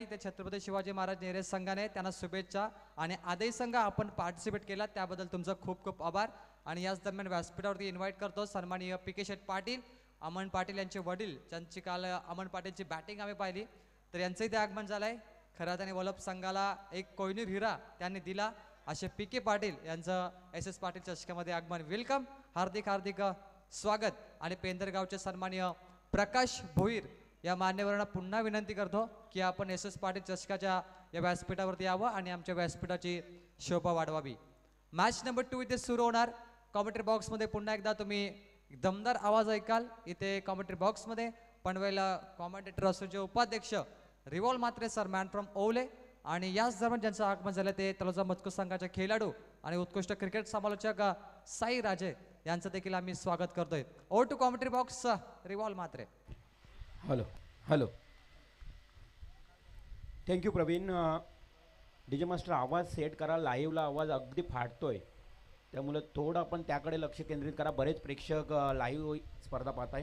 ते छत्रपती शिवाजी महाराज नेरे संघाने त्यांना शुभेच्छा आणि आदई संघ आपण पार्टिसिपेट केला त्याबद्दल तुमचं खूप खूप आभार. आणि याच दरम्यान व्यासपीठावरती इन्व्हाइट करतो सन्माननीय पी.के. शेठ पाटील, अमन पाटील यांचे वडील, ज्यांची काल अमन पाटीलची बॅटिंग आम्ही पाहिली, तर यांचंही ते आगमन झालंय. खरात आणि वल्लभ संघाला एक कोहिनूर हिरा त्यांनी दिला, असे पी.के. पाटील यांचं एस.एस. पाटील चषकामध्ये आगमन. वेलकम, हार्दिक हार्दिक स्वागत. आणि पेंदरगावचे सन्माननीय प्रकाश भोईर या मान्यवरांना पुन्हा विनंती करतो की आपण एस.एस. पाटील चषकाच्या या व्यासपीठावरती यावं आणि आमच्या व्यासपीठाची शोभा वाढवावी. मॅच नंबर 2 इथे सुरू होणार. कॉमेंट्री बॉक्समध्ये पुन्हा एकदा तुम्ही दमदार आवाज ऐकाल. इथे कॉमेंट्री बॉक्समध्ये पनवेलला कॉमेंटेटर असोचे उपाध्यक्ष Riwal Matre sir, man from Owale, आणि याच दरम्यान ज्यांचं आगमन झालं ते तलोजा मजकूर संघाचे खेळाडू आणि उत्कृष्ट क्रिकेट समालोचक साई राजे यांचं देखील आम्ही स्वागत करतोय. Over to commentary box, Riwal Matre. Hello hello, thank you Praveen. DJ master आवाज सेट करा, लाईव्हला आवाज अगदी फाटतोय, त्यामुळे थोडं आपण त्याकडे लक्ष केंद्रित करा. बरेच प्रेक्षक लाईव्ह स्पर्धा पाहताय.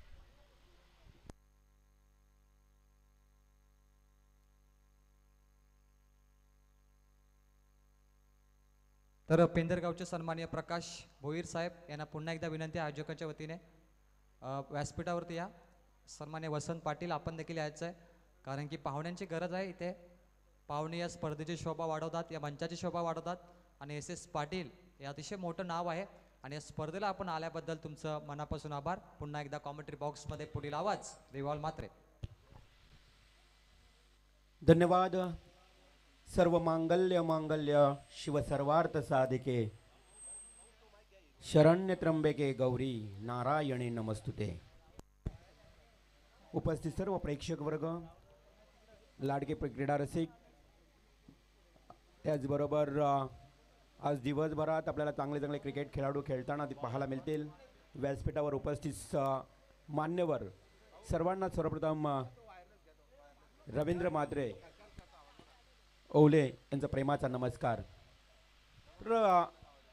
तर पेंदरगावचे सन्माननीय प्रकाश भोईर साहेब यांना पुन्हा एकदा विनंती आयोजकांच्या वतीने व्यासपीठावरती या. सन्मान्य वसंत पाटील आपण देखील यायचं आहे, कारण की पाहुण्यांची गरज आहे. इथे पाहुणे या स्पर्धेची शोभा वाढवतात, या मंचाची शोभा वाढवतात, आणि एस.एस. पाटील हे अतिशय मोठं नाव आहे. आणि या स्पर्धेला आपण आल्याबद्दल तुमचं मनापासून आभार. पुन्हा एकदा कॉमेंट्री बॉक्समध्ये पुढील आवाज रिवॉल्व मात्रे. धन्यवाद. सर्व मांगल्य मांगल्य शिव सर्वार्थ साधिके शरण्य त्र्यंबके गौरी नारायणी नमस्तुते. उपस्थित सर्व प्रेक्षक वर्ग, लाडके क्रीडा रसिक, त्याचबरोबर आज दिवसभरात आपल्याला चांगले चांगले क्रिकेट खेळाडू खेळताना पाहायला मिळतील. व्यासपीठावर उपस्थित मान्यवर सर्वांना सर्वप्रथम रवींद्र म्हात्रे ओवले यांचा प्रेमाचा नमस्कार. तर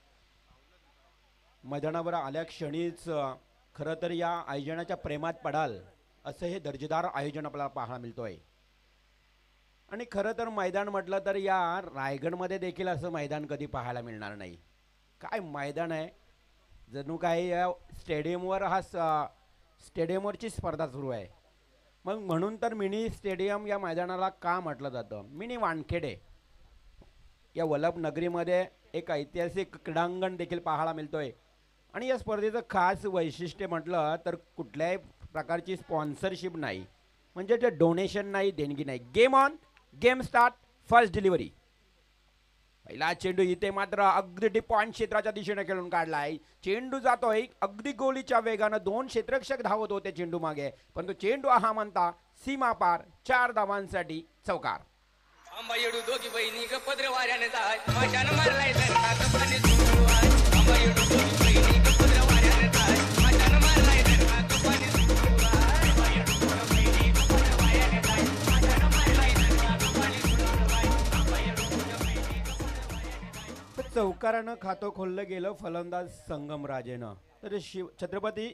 मैदानावर आल्या क्षणीच खरं तर या आयोजनाच्या प्रेमात पडाल असं हे दर्जेदार आयोजन आपल्याला पाहायला मिळतोय. आणि खरं तर मैदान म्हटलं तर या रायगडमध्ये देखील असं मैदान कधी पाहायला मिळणार नाही. काय मैदान आहे, जणू काही या स्टेडियमवर स्टेडियमवरची स्पर्धा सुरू आहे. मग म्हणून तर मिनी स्टेडियम या मैदानाला का म्हटलं जातं. मिनी वानखेडे या वल्लभ नगरीमध्ये एक ऐतिहासिक क्रीडांगण देखील पाहायला मिळतोय. आणि या स्पर्धेचं खास वैशिष्ट्य म्हटलं तर कुठल्याही प्रकारची स्पॉन्सरशिप नाही, म्हणजे जे डोनेशन नाही, देणगी नाही. Game on, game start, first delivery. पहिला चेंडू इथे मात्र अगदी डीप पॉईंट क्षेत्राच्या दिशेने खेळून काढला आहे. चेंडू जातोय अगदी गोलीच्या वेगानं. 2 क्षेत्ररक्षक धावत होते चेंडू मागे, पण तो चेंडू हा म्हणता सीमा पार. 4 धावांसाठी चौकार. अंबायडू दोघी बहिणी गपद्र वाऱ्याने जाय माझ्यानं मारलाय धरका कपाने सुरू आहे. अंबायडू दोघी बहिणी गपद्र वाऱ्याने जाय माझ्यानं मारलाय धरका कपाने सुरू आहे. अंबायडू दोघी बहिणी गपद्र वाऱ्याने जाय माझ्यानं मारलाय धरका कपाने सुरू आहे. अंबायडू दोघी बहिणी गपद्र वाऱ्याने जाय. चौकारानं खातं खोललं गेलं फलंदाज संगम राजेनं. तर छत्रपती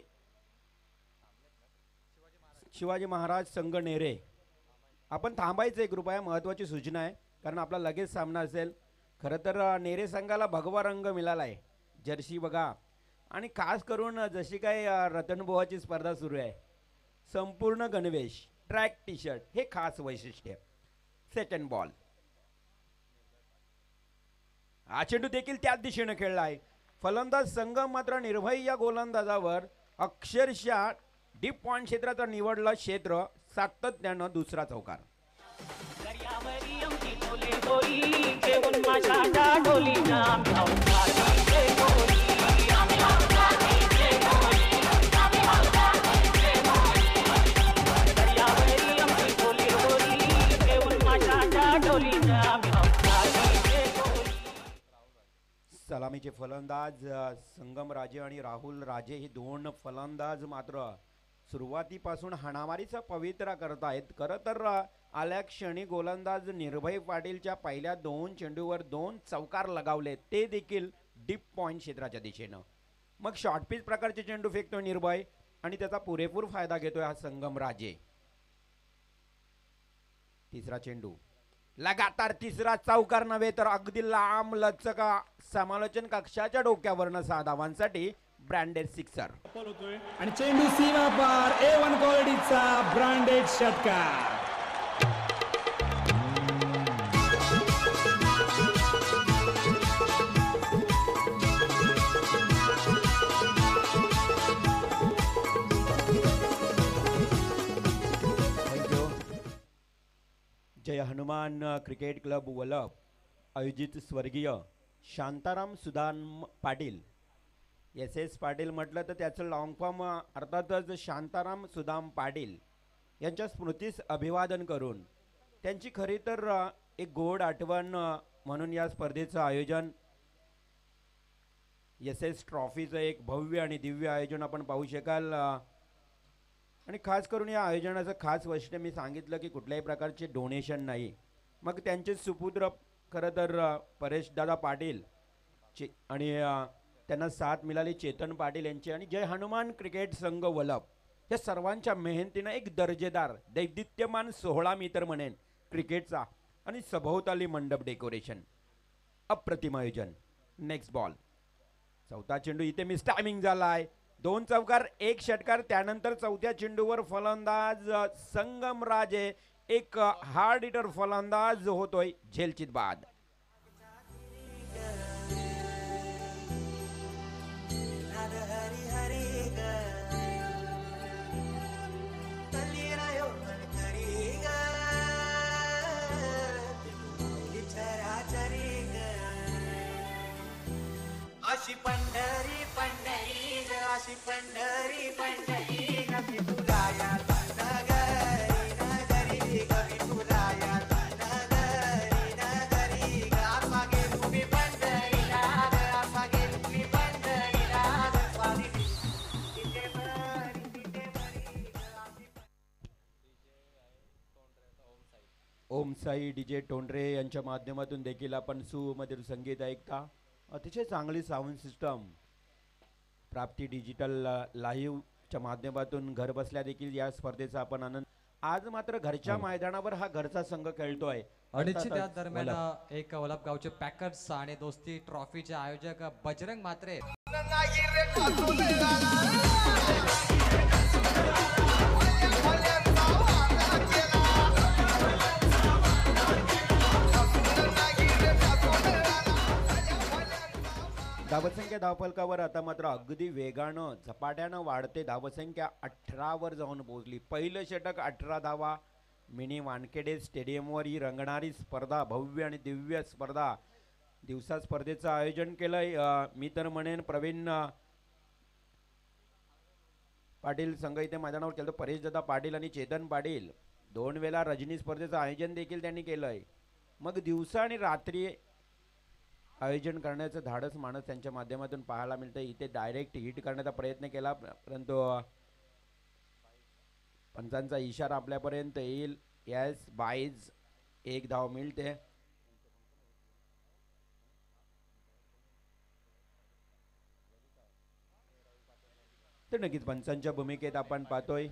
शिवाजी महाराज संघ नेरे, आपण थांबायचं. 1 रुपया महत्त्वाची सूचना आहे, कारण आपला लगेच सामना असेल. खरं तर नेरे संघाला भगवा रंग मिळाला आहे, जर्सी बघा. आणि खास करून जशी काही रतनबोहाची स्पर्धा सुरू आहे, संपूर्ण गणवेश, ट्रॅक टी शर्ट हे खास वैशिष्ट्य. सेकंड बॉल, हा चेंडू देखील त्याच दिशेने खेळला आहे. फलंदाज संघ मात्र निर्भय या गोलंदाजावर अक्षरशः डीप पॉइंट क्षेत्राचा निवडला क्षेत्र. सातत्यानं दुसरा चौकार. सलामीचे फलंदाज संगम राजे आणि राहुल राजे हे 2 फलंदाज मात्र सुरुवातीपासून हाणामारीचा पवित्रा करतायत. खरं तर आल्या क्षणी गोलंदाज निर्भय पाटीलच्या पहिल्या 2 चेंडूवर 2 चौकार लगावले, ते देखील डीप पॉइंट क्षेत्राच्या दिशेनं. मग शॉर्टपिच प्रकारचे चेंडू फेकतोय निर्भय आणि त्याचा पुरेपूर फायदा घेतोय हा संगम राजे. तिसरा चेंडू लगातार तिसरा चौकार नव्हे तर अगदी लांब लचक समालोचन कक्षाच्या डोक्यावरनं 6 धावांसाठी ब्रँडेड सिक्सर. आणि चेंडू सीमा पार A1 क्वालिटीचा ब्रँडेड षटकार. जय हनुमान क्रिकेट क्लब वलप आयोजित स्वर्गीय शांताराम सुदाम पाटील SS पाटील म्हटलं तर त्याचं लॉंग फॉर्म अर्थातच शांताराम सुदाम पाटील यांच्या स्मृतीस अभिवादन करून त्यांची खरी तर एक गोड आठवण म्हणून या स्पर्धेचं आयोजन SS ट्रॉफीचं एक भव्य आणि दिव्य आयोजन आपण पाहू शकाल. आणि खास करून या आयोजनाचं खास वैशिष्ट्य मी सांगितलं की कुठल्याही प्रकारचे डोनेशन नाही. मग त्यांचे सुपुत्र खरं तर परेशदादा पाटील आणि त्यांना साथ मिळाली चेतन पाटील यांची आणि जय हनुमान क्रिकेट संघ वलप या सर्वांच्या मेहनतीनं एक दर्जेदार दैदित्यमान सोहळा मी तर म्हणेन क्रिकेटचा आणि सभोवताली मंडप डेकोरेशन अप्रतिम आयोजन. नेक्स्ट बॉल चौथा चेंडू इथे मिस टायमिंग झाला आहे. 2 चौकार 1 षटकार. त्यानंतर चौथ्या चेंडूवर फलंदाज संगम राजे एक हार्ड हिटर फलंदाज होतोय झेलचित बाद. अशी पंढरी पंढरी ग अशी पंढरी पंढरी ग तुला या नगरी नगरी ग तुला या नगरी नगरी ग असा गे तुम्ही पंढरीला ग असा गे तुम्ही पंढरीला ग स्वामी तिथे बरी ओम साई DJ टोंडरे यांच्या माध्यमातून देखील आपण सुमधुर संगीत ऐकता. अतिशय चांगली साऊंड सिस्टम प्राप्ती डिजिटल लाईव्हच्या माध्यमातून घर बसल्या देखील या स्पर्धेचा आपण आनंद. आज मात्र घरच्या मैदानावर हा घरचा संघ खेळतोय. अडीचशे त्या दरम्यान एक वलप गावचे पॅकर्स आणि दोस्ती ट्रॉफीचे आयोजक बजरंग म्हात्रे धावसंख्या धावफलकावर आता मात्र अगदी वेगानं झपाट्यानं वाढते. धावसंख्या 18 वर जाऊन पोहोचली. पहिलं षटक 18 धावा. मिनी वानखेडे स्टेडियमवर ही रंगणारी स्पर्धा भव्य आणि दिव्य स्पर्धा दिवसा स्पर्धेचं आयोजन केलंय. मी तर म्हणेन प्रवीण पाटील संघ इथे मैदानावर केलं. परेशदादा पाटील आणि चेतन पाटील 2 वेळा रजनी स्पर्धेचं आयोजन देखील त्यांनी केलंय. मग दिवसा आणि रात्री आयोजन करण्याचं धाडस माणूस त्यांच्या माध्यमातून पाहायला मिळतं. इथे डायरेक्ट हिट करण्याचा प्रयत्न केला परंतु पंचांचा इशारा आपल्यापर्यंत येईल. यस बाईज 1 धाव मिळते. तर नक्कीच पंचांच्या भूमिकेत आपण पाहतोय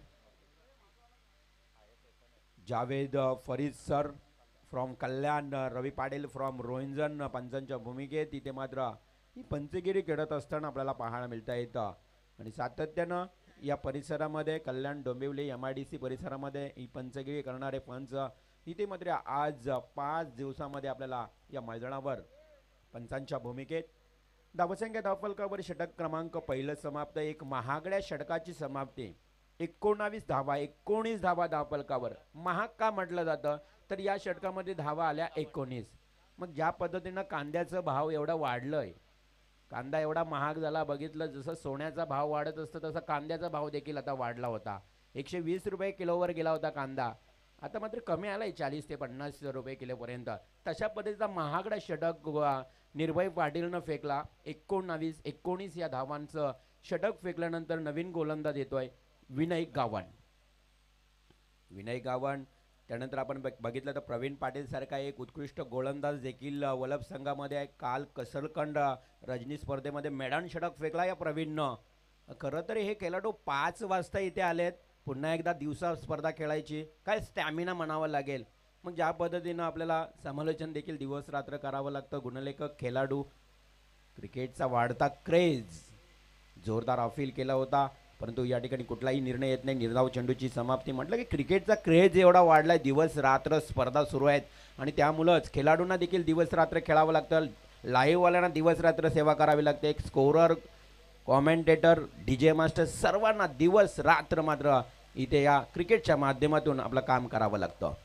Javed Farid sir from Kalyan, Ravi Patil from Rohinjan पंचांच्या भूमिकेत. तिथे मात्र ही पंचगिरी खेळत असताना आपल्याला पाहायला मिळता येतं. आणि सातत्यानं या परिसरामध्ये कल्याण डोंबिवली MIDC परिसरामध्ये ही पंचगिरी करणारे पंच इथे मात्र आज 5 दिवसामध्ये आपल्याला या मैदानावर पंचांच्या भूमिकेत. धावसंख्या धावफलकावर षटक क्रमांक पहिलं समाप्त. एक महागड्या षटकाची समाप्ती. 19 धावा 19 धावा धावफलकावर. महाग का म्हटलं जातं तर या षटकामध्ये धावा आल्या 19. मग ज्या पद्धतीनं कांद्याचं भाव एवढा वाढलंय, कांदा एवढा महाग झाला, बघितलं जसं सोन्याचा भाव वाढत असतं तसं कांद्याचा भाव देखील आता वाढला होता. 120 रुपये किलोवर गेला होता कांदा. आता मात्र कमी आलाय 40 ते 50 रुपये किलोपर्यंत. तशा पद्धतीचा महागडा षटक निर्भय पाटीलनं फेकला. 19 या धावांचं षटक फेकल्यानंतर नवीन गोलंदाज येतोय विनय गावण. त्यानंतर आपण बघितलं तर प्रवीण पाटील सारखा एक उत्कृष्ट गोलंदाज देखील वलप संघामध्ये आहे. काल कसरकंड रजनी स्पर्धेमध्ये मैदान षटक फेकला या प्रवीणनं. खरं तर हे खेळाडू 5 वाजता इथे आलेत. पुन्हा एकदा दिवसा स्पर्धा खेळायची. काय स्टॅमिना म्हणावं लागेल. मग ज्या पद्धतीनं आपल्याला समालोचन देखील दिवस रात्र करावं लागतं. गुणलेखक खेळाडू क्रिकेटचा वाढता क्रेज जोरदार अपील केला होता, परंतु या ठिकाणी कुठलाही निर्णय येत नाही. निर्धाव चेंडूची समाप्ती. म्हटलं की क्रिकेटचा क्रेज एवढा वाढलाय, दिवस रात्र स्पर्धा सुरू आहेत आणि त्यामुळंच खेळाडूंना देखील दिवस रात्र खेळावं लागतं. लाईव्हवाल्यांना दिवस रात्र सेवा करावी लागते. एक स्कोरर, कॉमेंटेटर, DJ मास्टर सर्वांना दिवस रात्र मात्र इथे या क्रिकेटच्या माध्यमातून आपलं काम करावं लागतं.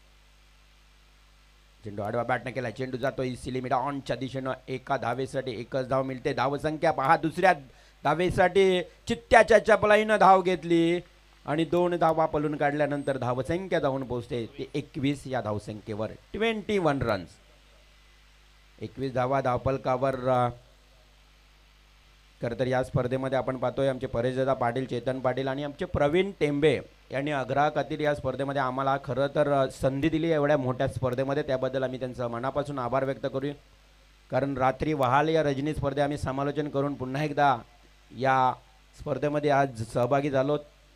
चेंडू आडवा बॅटने केला. चेंडू जातोय सिलिमिट ऑनच्या दिशेनं. एका धावेसाठी एकच धाव मिळते. धावसंख्या पहा. दुसऱ्या धावेसाठी चित्त्याच्या चपलाईनं धाव घेतली आणि 2 धावा पलून काढल्यानंतर धावसंख्या जाऊन पोहोचते ते 21 या धावसंख्येवर. 21 रन्स. 21 धावा धावपलकावर. खरं तर या स्पर्धेमध्ये आपण पाहतोय आमचे परेशदादा पाटील, चेतन पाटील आणि आमचे प्रवीण टेंबे यांनी अग्रहाखातील या स्पर्धेमध्ये आम्हाला खरं तर संधी दिली एवढ्या मोठ्या स्पर्धेमध्ये. त्याबद्दल आम्ही त्यांचं मनापासून आभार व्यक्त करू. कारण रात्री वहाल या रजनी स्पर्धे आम्ही समालोचन करून पुन्हा एकदा या स्पर्धेमध्ये आज सहभागी झालो.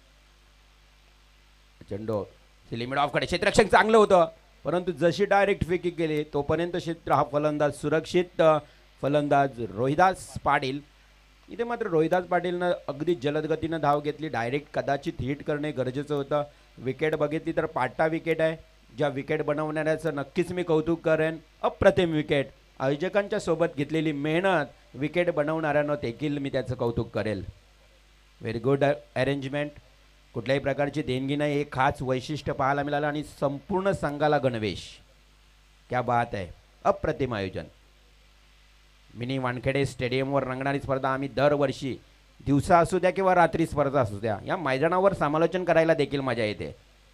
चेंडू लिमिट ऑफकडे. क्षेत्ररक्षण चांगलं होतं, परंतु जशी डायरेक्ट फेकी गेली तोपर्यंत क्षेत्र हा फलंदाज सुरक्षित. फलंदाज रोहिदास पाटील. इथे मात्र रोहिदास पाटीलनं अगदी जलद गतीनं धाव घेतली. डायरेक्ट कदाचित हिट करणे गरजेचं होतं. विकेट बघितली तर पाटा विकेट आहे. ज्या विकेट बनवणाऱ्याचं नक्कीच मी कौतुक करेन. अप्रतिम विकेट. आयोजकांच्या सोबत घेतलेली मेहनत विकेट बनवणाऱ्यांना देखील मी त्याचं कौतुक करेल. Very good arrangement. कुठल्याही प्रकारची देणगी नाही. एक खास वैशिष्ट्य पाहायला मिळालं आणि संपूर्ण संघाला गणवेश. क्या बात आहे. अप्रतिम आयोजन. मिनी वानखेडे स्टेडियमवर रंगणारी स्पर्धा आम्ही दरवर्षी दिवसा असू द्या किंवा रात्री स्पर्धा असू द्या या मैदानावर समालोचन करायला देखील मजा येते.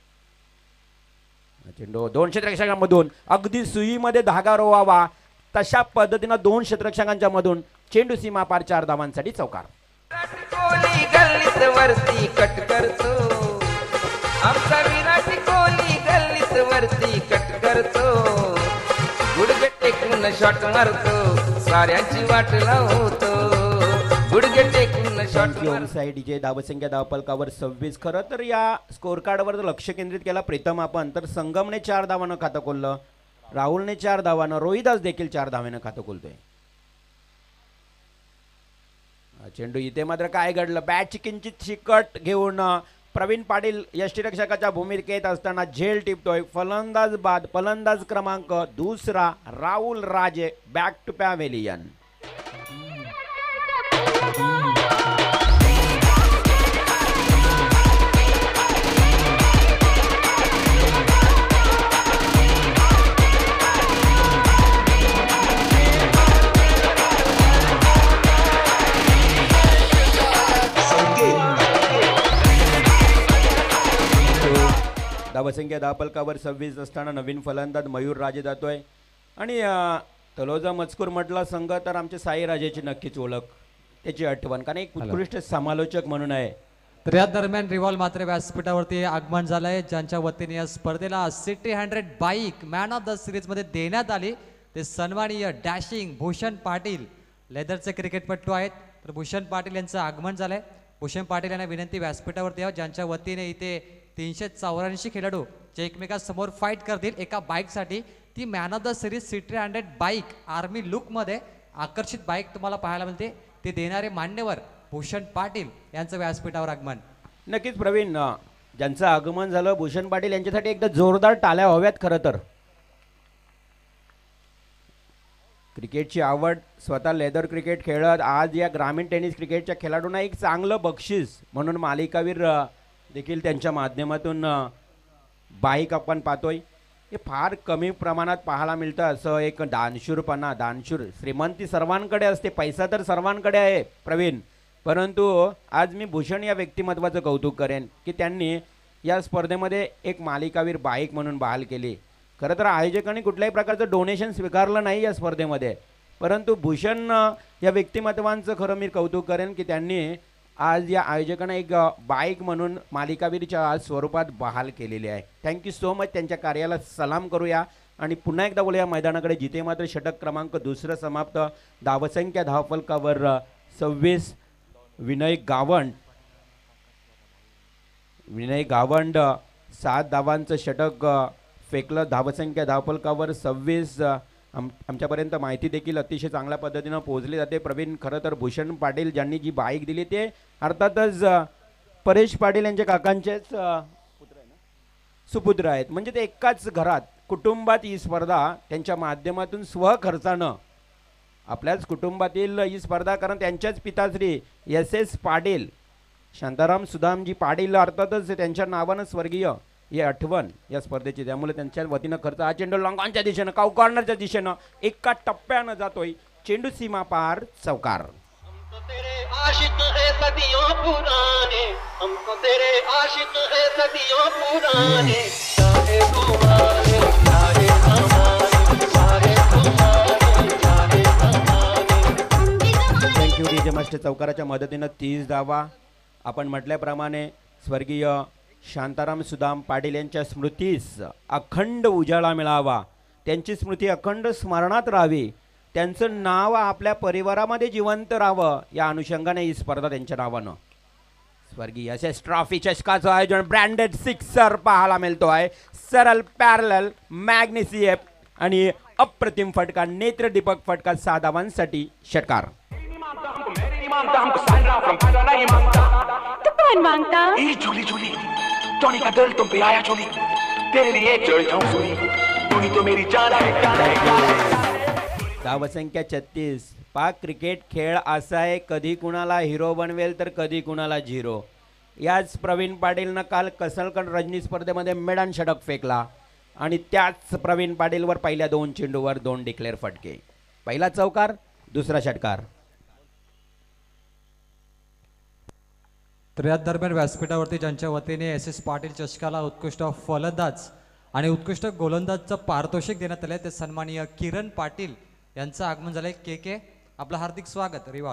चेंडू 2 क्षेत्ररक्षकांमधून अगदी सुईमध्ये धागा रोवावा तशा पद्धतीनं 2 क्षेत्ररक्षकांच्या मधून चेंडू सीमा पार 4 धावांसाठी चौकार. कोहली गल्लीत वरती कट करतो. आमचा विराट कोहली गल्लीत वरती कट करतो. गुडघे टेकून शॉट मारतो. साऱ्यांची वाट लावतो. गुडघे टेकून शॉट मारतो. साईडचे धावसंख्या धावपलकावर 26. खरं तर या स्कोर कार्डवर जर लक्ष केंद्रित केला प्रीतम आपण तर संगमने 4 धावानं खातं खोललं. राहुलने 4 धावानं. रोहिदास देखील 4 धावानं खातं खोलतोय. चेंडू इथे मात्र काय घडलं. बॅटची किंचित चिकट घेऊन प्रवीण पाटील यष्टीरक्षकाच्या भूमिकेत असताना झेल टिपतोय. फलंदाज बाद. फलंदाज क्रमांक 2 राहुल राजे बॅक टू पॅव्हेलियन. धावसंख्या धावपलकावर 26 असताना नवीन फलंदाज मयूर राजे जातोय. आणि तलोजा मजकूर म्हटला संघ तर आमचे साई राजेची नक्कीच ओळख, त्याची आठवण, कारण एक उत्कृष्ट समालोचक म्हणून आहे. तर या दरम्यान रिव्हॉल्व मात्र व्यासपीठावरती आगमन झालंय, ज्यांच्या वतीने या स्पर्धेला CT 100 bike man of the series मध्ये देण्यात आली. ते सन्माननीय डॅशिंग भूषण पाटील लेदरचे क्रिकेटपटू आहेत. तर भूषण पाटील यांचं आगमन झालंय. भूषण पाटील यांना विनंती व्यासपीठावरती यावं, ज्यांच्या वतीने इथे 384 खेळाडू जे एकमेकांसमोर फाईट करतील एका बाईकसाठी. ती man of the series CT 100 bike army लुकमध्ये आकर्षित बाईक तुम्हाला पाहायला मिळते. ते देणारे मान्यवर भूषण पाटील यांचं व्यासपीठावर आगमन. नक्कीच प्रवीण, ज्यांचं आगमन झालं भूषण पाटील यांच्यासाठी एकदा जोरदार टाळ्या हव्यात. खरं तर क्रिकेटची आवड, स्वतः लेदर क्रिकेट खेळत आज या ग्रामीण टेनिस क्रिकेटच्या खेळाडूंना एक चांगलं बक्षीस म्हणून मालिकावीर देखील त्यांच्या माध्यमातून बाईक आपण पाहतोय. हे फार कमी प्रमाणात पाहायला मिळतं असं एक दानशूरपणा. दानशूर श्रीमंती सर्वांकडे असते, पैसा तर सर्वांकडे आहे प्रवीण, परंतु आज मी भूषण या व्यक्तिमत्वाचं कौतुक करेन की त्यांनी या स्पर्धेमध्ये एक मालिकावीर बाईक म्हणून बहाल केली. खरं तर आयोजकांनी कुठल्याही प्रकारचं डोनेशन स्वीकारलं नाही या स्पर्धेमध्ये, परंतु भूषण या व्यक्तिमत्वांचं खरं मी कौतुक करेन की त्यांनी आज या आयोजकांना एक बाईक म्हणून मालिकावीरच्या आज स्वरूपात बहाल केलेली आहे. Thank you so much. त्यांच्या कार्याला सलाम करूया आणि पुन्हा एकदा बोलूया मैदानाकडे, जिथे मात्र षटक क्रमांक 2 समाप्त. धावसंख्या धावफलकावर 26. विनय गावंड 7 धावांचं षटक फेकलं. धावसंख्या धावफलकावर 26. आमच्यापर्यंत माहिती देखील अतिशय चांगल्या पद्धतीनं पोहोचली जाते. प्रवीण, खरं तर भूषण पाटील ज्यांनी जी बाईक दिली ते अर्थातच परेश पाटील यांच्या काकांचेच सुपुत्र आहेत. म्हणजे ते एकाच घरात कुटुंबात ही स्पर्धा त्यांच्या माध्यमातून स्वखर्चानं आपल्याच कुटुंबातील ही स्पर्धा, कारण त्यांच्याच पिताश्री SS पाटील, शांताराम सुदामजी पाटील अर्थातच त्यांच्या नावानं स्वर्गीय ही आठवण या स्पर्धेची, त्यामुळे त्यांच्या वतीनं खर्च. हा चेंडू लॉंगॉनच्या दिशेनं, काऊ कॉर्नरच्या दिशेनं एका टप्प्यानं जातोय. चेंडू सीमा पार, चौकार. हमको तेरे आशिक है सदियों पुराने, हमको तेरे आशिक है सदियों पुराने, चाहे तू माने चाहे ना माने, चाहे तू माने चाहे ना माने. Thank you DJ master. चौकाराच्या मदतीनं 30 धावा. आपण म्हटल्याप्रमाणे स्वर्गीय शांताराम सुदाम पाटील यांच्या स्मृतीस अखंड उजाळा मिळावा, त्यांची स्मृती अखंड स्मरणात राहावी, त्यांचं नाव आपल्या परिवारामध्ये जिवंत राहावं, या अनुषंगाने ही स्पर्धा त्यांच्या नावानं. स्वर्गीय SS ट्रॉफी चषकाचं आयोजन ब्रँडेड सिक्सर पाहायला मिळतो आहे. सरळ, पॅरल, मॅग्नेसियम आणि अप्रतिम फटका, नेत्रदीपक फटका, 6 धावांसाठी षटकार. तू कौन मांगता? जूली जूली, टॉनी का दिल तुम पे आया जूली, तेरे लिए चढ़ जाऊं सूली, तू ही तो मेरी जान है, जान है, जान है. धावसंख्या 36. पाक क्रिकेट खेळ असा आहे, कधी कुणाला हिरो बनवेल तर कधी कुणाला झिरो. याच प्रवीण पाटीलनं काल कसलकण रजनी स्पर्धेमध्ये मेडन षटक फेकला आणि त्याच प्रवीण पाटीलवर पहिल्या 2 चेंडूवर 2 डिक्लेअर फटके. पहिला चौकार, दुसरा षटकार. तर या दरम्यान व्यासपीठावरती ज्यांच्या वतीने SS पाटील चषकाला उत्कृष्ट फलंदाज आणि उत्कृष्ट गोलंदाजचं पारितोषिक देण्यात आले ते सन्माननीय किरण पाटील यांचं आगमन झालंय. के आपलं हार्दिक स्वागत. रिवॉल.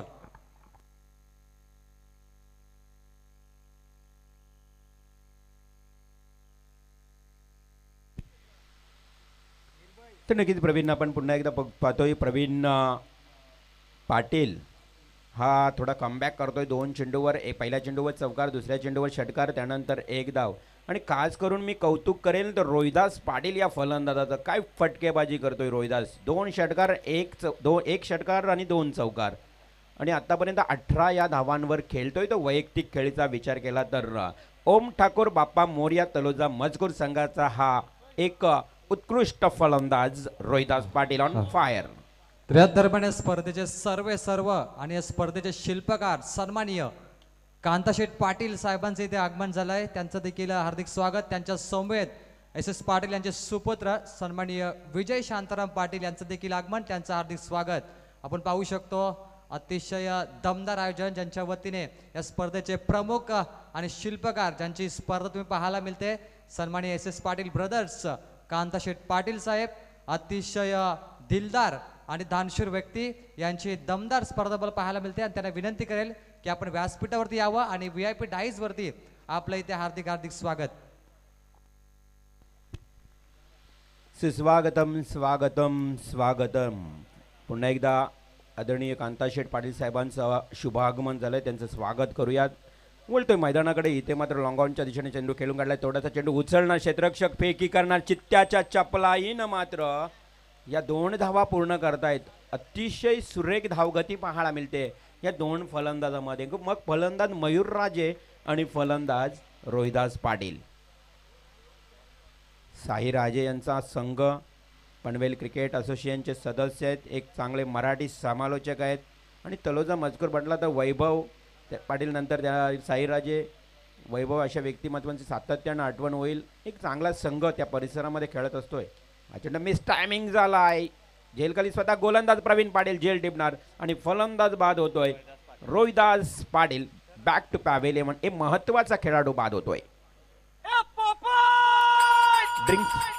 तर नक्कीच प्रवीण आपण पुन्हा एकदा पाहतोय. प्रवीण पाटील हा थोडा कमबॅक करतोय. 2 चेंडूवर पहिल्या चेंडूवर चौकार, दुसऱ्या चेंडूवर षटकार, त्यानंतर 1 धाव. आणि खास करून मी कौतुक करेल तर रोहिदास पाटील या फलंदाजाचं काय फटकेबाजी करतोय रोहिदास. 2 षटकार, 1 षटकार आणि 2 चौकार, आणि आतापर्यंत 18 या धावांवर खेळतोय. तो वैयक्तिक खेळीचा विचार केला तर ओम ठाकूर, बाप्पा मोर्या, तलोजा मजकूर संघाचा हा एक उत्कृष्ट फलंदाज रोहिदास पाटील ऑन फायर. तर या दरम्यान या स्पर्धेचे सर्व आणि या स्पर्धेचे शिल्पकार सन्माननीय कांताशेठ पाटील साहेबांचे इथे आगमन झालंय. त्यांचं देखील हार्दिक स्वागत. त्यांच्या समवेत SS पाटील यांचे सुपुत्र सन्माननीय विजय शांताराम पाटील यांचं देखील आगमन, त्यांचं हार्दिक स्वागत. आपण पाहू शकतो अतिशय दमदार आयोजन ज्यांच्या वतीने या स्पर्धेचे प्रमुख आणि शिल्पकार ज्यांची स्पर्धा तुम्ही पाहायला मिळते सन्माननीय SS पाटील ब्रदर्स कांताशेठ पाटील साहेब, अतिशय दिलदार आणि दानशूर व्यक्ती यांची दमदार स्पर्धा बल पाहायला मिळते. आणि त्यांना विनंती करेल की आपण व्यासपीठावरती यावं आणि VIP डाईज वरती आपलं इथे हार्दिक हार्दिक स्वागत. सुस्वागतम, स्वागतम, स्वागतम. पुन्हा एकदा आदरणीय कांताशेठ पाटील साहेबांचं शुभागमन झालंय, त्यांचं स्वागत करूयात. बोलतोय मैदानाकडे. इथे मात्र लॉंगॉनच्या दिशेने चेंडू खेळून काढलाय. थोडासा चेंडू उचलणार, क्षेत्ररक्षक फेकी करणार, चित्त्याच्या चपलाईनं मात्र या 2 धावा पूर्ण करतायत. अतिशय सुरेख धावगती पाहायला मिळते या 2 फलंदाजामध्ये. मग फलंदाज मयूर राजे आणि फलंदाज रोहिदास पाटील. साई राजे यांचा संघ पनवेल क्रिकेट असोसिएशनचे सदस्य आहेत, एक चांगले मराठी समालोचक आहेत. आणि तलोजा मजकूर म्हटला तर वैभव पाटील नंतर त्या साईराजे, वैभव अशा व्यक्तिमत्वांची सातत्यानं आठवण होईल. एक चांगला संघ त्या परिसरामध्ये खेळत असतोय. अचानक मिस टायमिंग झाला आहे. झेलखाली स्वतः गोलंदाज प्रवीण पाटील झेल टिपणार आणि फलंदाज बाद होतोय Rohidas Patil. Back to pavilion, एक महत्वाचा खेळाडू बाद होतोय. Drinks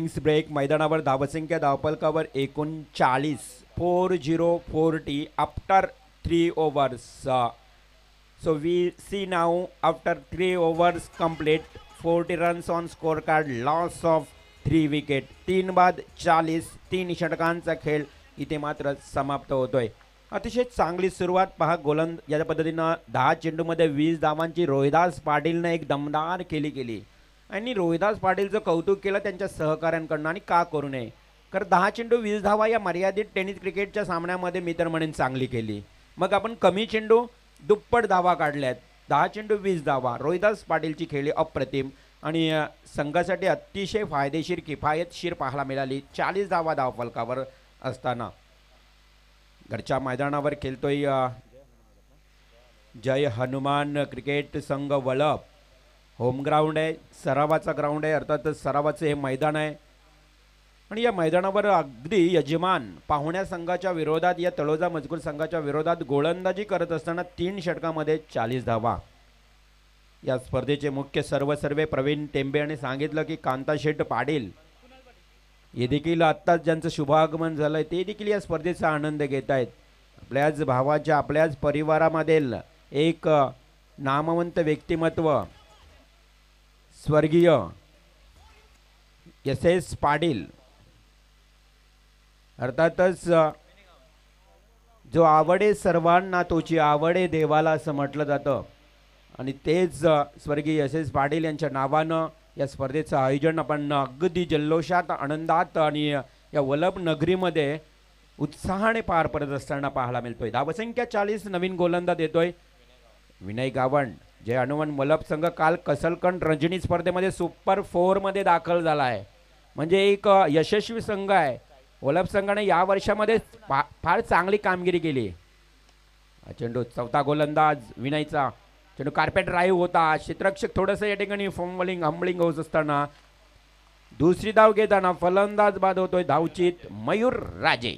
innings break. मैदानावर धावसंख्या धावपलकावर 39. 4040 after 3 overs. So we see now after 3 overs complete 40 runs on scorecard, loss of 3 wicket. 3 बाद 40. 3 षटकांचा खेळ इथे मात्र समाप्त होतोय. अतिशय चांगली सुरुवात पहा या पद्धतीनं 10 चेंडूमध्ये 20 धावांची रोहिदास पाटीलनं एक दमदार केली आणि रोहिदास पाटीलचं कौतुक केलं त्यांच्या सहकाऱ्यांकडनं. आणि का करू नये, कारण 10 चेंडू 20 धावा या मर्यादित टेनिस क्रिकेटच्या सामन्यामध्ये मी तर म्हणेन चांगली केली. मग आपण कमी चेंडू दुप्पट धावा काढल्यात. 10 चेंडू 20 धावा. रोहिदास पाटीलची खेळी अप्रतिम आणि संघासाठी अतिशय फायदेशीर किफायतशीर पाहायला मिळाली. 40 धावा धावफलकावर असताना घरच्या मैदानावर खेळतोय जय हनुमान क्रिकेट संघ वळप. होम ग्राउंड आहे, सरावाचा ग्राउंड आहे, अर्थातच सरावाचं हे मैदान आहे. आणि या मैदानावर अगदी यजमान पाहुण्या संघाच्या विरोधात या तळोजा मजकूर संघाच्या विरोधात गोलंदाजी करत असताना 3 षटकामध्ये 40 धावा. या स्पर्धेचे मुख्य सर्वे प्रवीण टेंबे यांनी सांगितलं की कांताशेठ पाटील हे देखील आत्ताच ज्यांचं शुभागमन झालंय ते देखील या स्पर्धेचा आनंद घेत आहेत. आपल्याच भावाच्या आपल्याच परिवारामधील एक नामवंत व्यक्तिमत्व स्वर्गीय SS पाटील, अर्थातच जो आवडे सर्वांना तोची आवडे देवाला असं म्हटलं जातं आणि तेच स्वर्गीय SS पाटील यांच्या नावानं या स्पर्धेचं आयोजन आपण अगदी जल्लोषात आनंदात आणि या वलभ नगरीमध्ये उत्साहाने पार पडत असताना पाहायला मिळतोय. धावसंख्या 40. नवीन गोलंदाज येतोय विनय गावंड. जय हनुमान वलभ संघ काल कसलकंड रंजनी स्पर्धेमध्ये सुपर 4 मध्ये दाखल झाला आहे, म्हणजे एक यशस्वी संघ आहे. वलभ संघाने या वर्षामध्ये फार चांगली कामगिरी केली. चेंडू चौथा गोलंदाज विनयचा चेंडू कार्पेट ड्राईव्ह होता. क्षेत्ररक्षक थोडंसं या ठिकाणी हंबलिंग होत असताना दुसरी धाव घेताना फलंदाज बाद होतोय धावचीत मयूर राजे.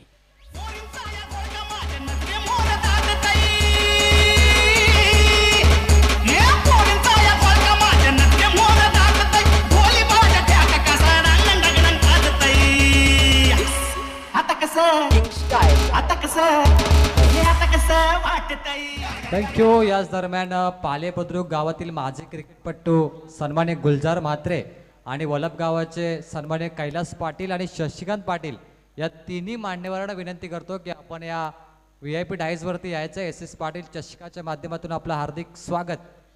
थँक्यू. याच दरम्यान पाले बुद्रुक गावातील माजी क्रिकेटपटू सन्मान्य गुलजार म्हात्रे आणि वलभ गावाचे सन्मान्य कैलास पाटील आणि शशिकांत पाटील या तिन्ही मान्यवरांना विनंती करतो की आपण या VIP डायस वरती यायचं. SS पाटील चषकाच्या माध्यमातून आपलं हार्दिक स्वागत.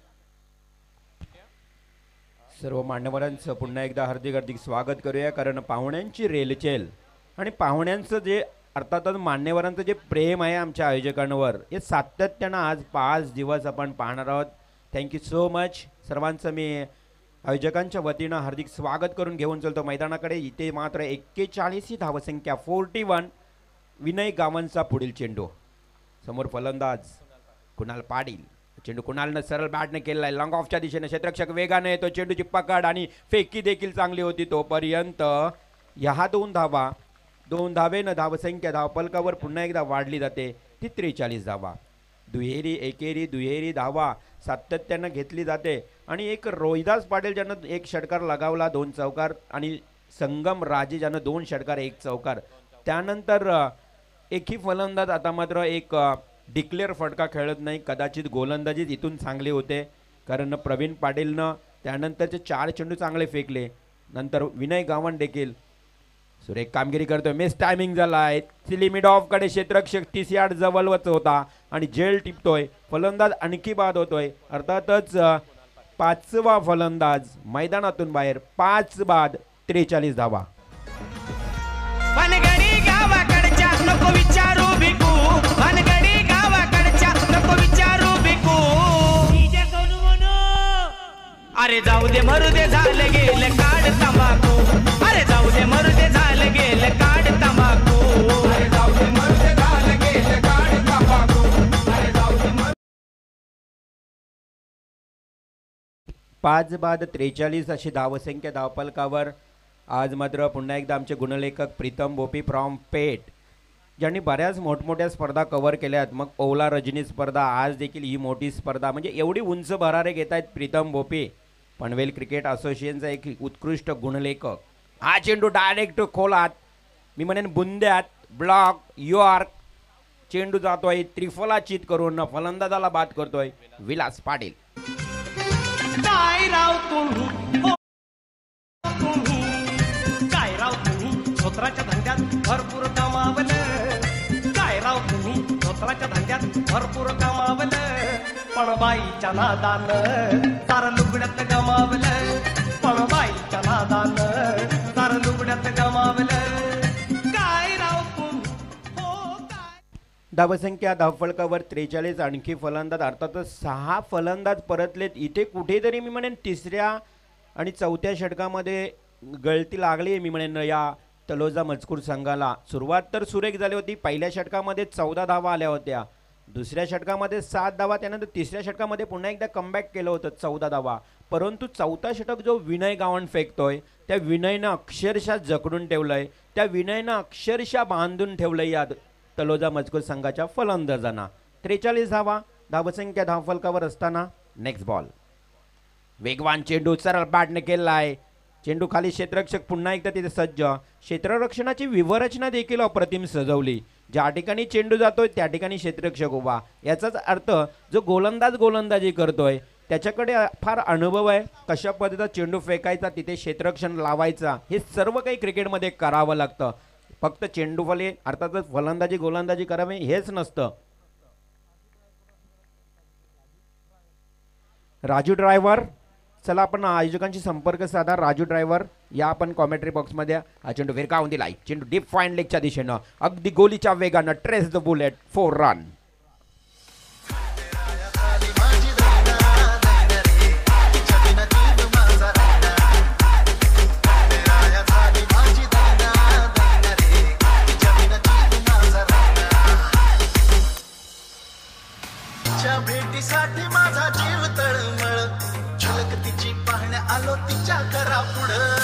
सर्व मान्यवरांचं पुन्हा एकदा हार्दिक स्वागत करूया, कारण पाहुण्यांची रेलचेल आणि पाहुण्यांचं जे अर्थातच मान्यवरांचं जे प्रेम आहे आमच्या आयोजकांवर हे सातत्यानं आज 5 दिवस आपण पाहणार आहोत. Thank you so much. सर्वांचं मी आयोजकांच्या वतीनं हार्दिक स्वागत करून घेऊन चलतो मैदानाकडे. इथे मात्र 41 ही धावसंख्या. 41. विनय गावांचा पुढील चेंडू. समोर फलंदाज कुणाल पाटील. चेंडू कुणालनं सरळ बॅटने केलेला आहे लॉंग ऑफच्या दिशेने. क्षेत्ररक्षक वेगाने येतो, चेंडूची पकड आणि फेकी देखील चांगली होती तोपर्यंत. ह्या 2 धावा. 2 धावेनं धावसंख्या धावपलकावर पुन्हा एकदा वाढली जाते ती 43 धावा. दुहेरी एकेरी दुहेरी धावा सातत्यानं घेतली जाते आणि एक रोहिदास पाटील ज्यानं 1 षटकार लगावला, 2 चौकार आणि संगम राजे ज्यानं 2 षटकार 1 चौकार. त्यानंतर एकही फलंदाज आता मात्र एक डिक्लेअर फटका खेळत नाही. कदाचित गोलंदाजीच इथून चांगली होते, कारण प्रवीण पाटीलनं त्यानंतरचे 4 चेंडू चांगले फेकले. नंतर विनय गावंड देखील सुरेख कामगिरी करतोय. मिस टायमिंग झाला आहे. लिमिट ऑफ कडे क्षेत्ररक्षक 30 यार्ड जवळच होता आणि जेल टिपतोय. फलंदाज आणखी बाद होतोय. अर्थातच 5वा फलंदाज मैदानातून बाहेर. 5 बाद 43 धावा. वनगडी गावाकडच्या नको विचारू भिकू. वनगडी गावाकडच्या नको विचारू भिकू. अरे जाऊ दे मरू दे झालं गेलं काढ तंबाखू. अरे जाऊ दे मरू दे झालं गेलं काढ तंबाखू. अरे जाऊ दे मरू दे झालं गेलं काढ तंबाखू. अरे जाऊ दे 5 बाद 43 अशी धावसंख्या धावपलकावर. आज मात्र पुन्हा एकदा आमचे गुणलेखक प्रीतम बोपी फ्रॉम पेठ, ज्यांनी बऱ्याच मोठमोठ्या स्पर्धा कव्हर केल्यात. मग ओला रजनी स्पर्धा, आज देखील ही मोठी स्पर्धा, म्हणजे एवढी उंच भरारे घेत आहेत प्रीतम बोपी. पनवेल क्रिकेट असोसिएशनचा एक उत्कृष्ट गुणलेखक. हा चेंडू डायरेक्ट खोलात, मी म्हणेन बुंद्यात, ब्लॉक, यॉर्क. चेंडू जातोय त्रिफलाचित करून फलंदाजाला बाद करतोय विलास पाटील. काय राव तुम्ही, हो तुम्ही, काय राव तुम्ही धोत्राच्या धंद्यात भरपूर कमावलं. काय राव तुम्ही धोत्राच्या धंद्यात भरपूर कमावलं. पण बाईच्या नादानं तार लुगड्यात गमावलं. पण बाईच्या नादानं तार लुगड्यात गमावलं. काय राव तुम्ही, हो काय. धावसंख्या धावफलकावर 43. आणखी फलंदाज अर्थातच 6 फलंदाज परतलेत. इथे कुठेतरी मी म्हणेन तिसऱ्या आणि चौथ्या षटकामध्ये गळती लागली मी म्हणेन या तलोजा मजकूर संघाला. सुरुवात तर सुरेख झाली होती. पहिल्या षटकामध्ये 14 धावा आल्या होत्या, दुसऱ्या षटकामध्ये 7 धावा, त्यानंतर तिसऱ्या षटकामध्ये पुन्हा एकदा कमबॅक केलं होतं 14 धावा. परंतु चौथा षटक जो विनय गावंड फेकतोय त्या विनयनं अक्षरशः जकडून ठेवलंय, त्या विनयनं अक्षरशः बांधून ठेवलंय या तलोजा मजकूर संघाच्या फलंदाजांना. 43 धावा धावसंख्या धावफलकावर असताना नेक्स्ट बॉल. वेगवान चेंडू सरळ बॅटने केलेला आहे. चेंडू खाली क्षेत्ररक्षक पुन्हा एकदा तिथे सज्ज. क्षेत्ररक्षणाची विवरचना देखील अप्रतिम सजवली. ज्या ठिकाणी चेंडू जातोय त्या ठिकाणी क्षेत्ररक्षक उभा. याचाच अर्थ जो गोलंदाज गोलंदाजी करतोय त्याच्याकडे फार अनुभव आहे. कशा पद्धतीचा चेंडू फेकायचा, तिथे क्षेत्ररक्षण लावायचा, हे सर्व काही क्रिकेटमध्ये करावं लागतं. फक्त चेंडू फले अर्थातच फलंदाजी गोलंदाजी करावे हेच नसतं. राजू ड्रायव्हर, चला आपण आयोजकांशी संपर्क साधा. राजू ड्रायव्हर या आपण कॉमेंट्री बॉक्समध्ये. हा चेंडू विरकावून दिलाय. चेंडू डीप फाईन लेगच्या दिशेनं अगदी गोलीच्या वेगानं ट्रेस द बुलेट 4 रन. भेटीसाठी माझा जीव तळमळ, झलक तिची पाहण्या आलो तिच्या करा पुढं.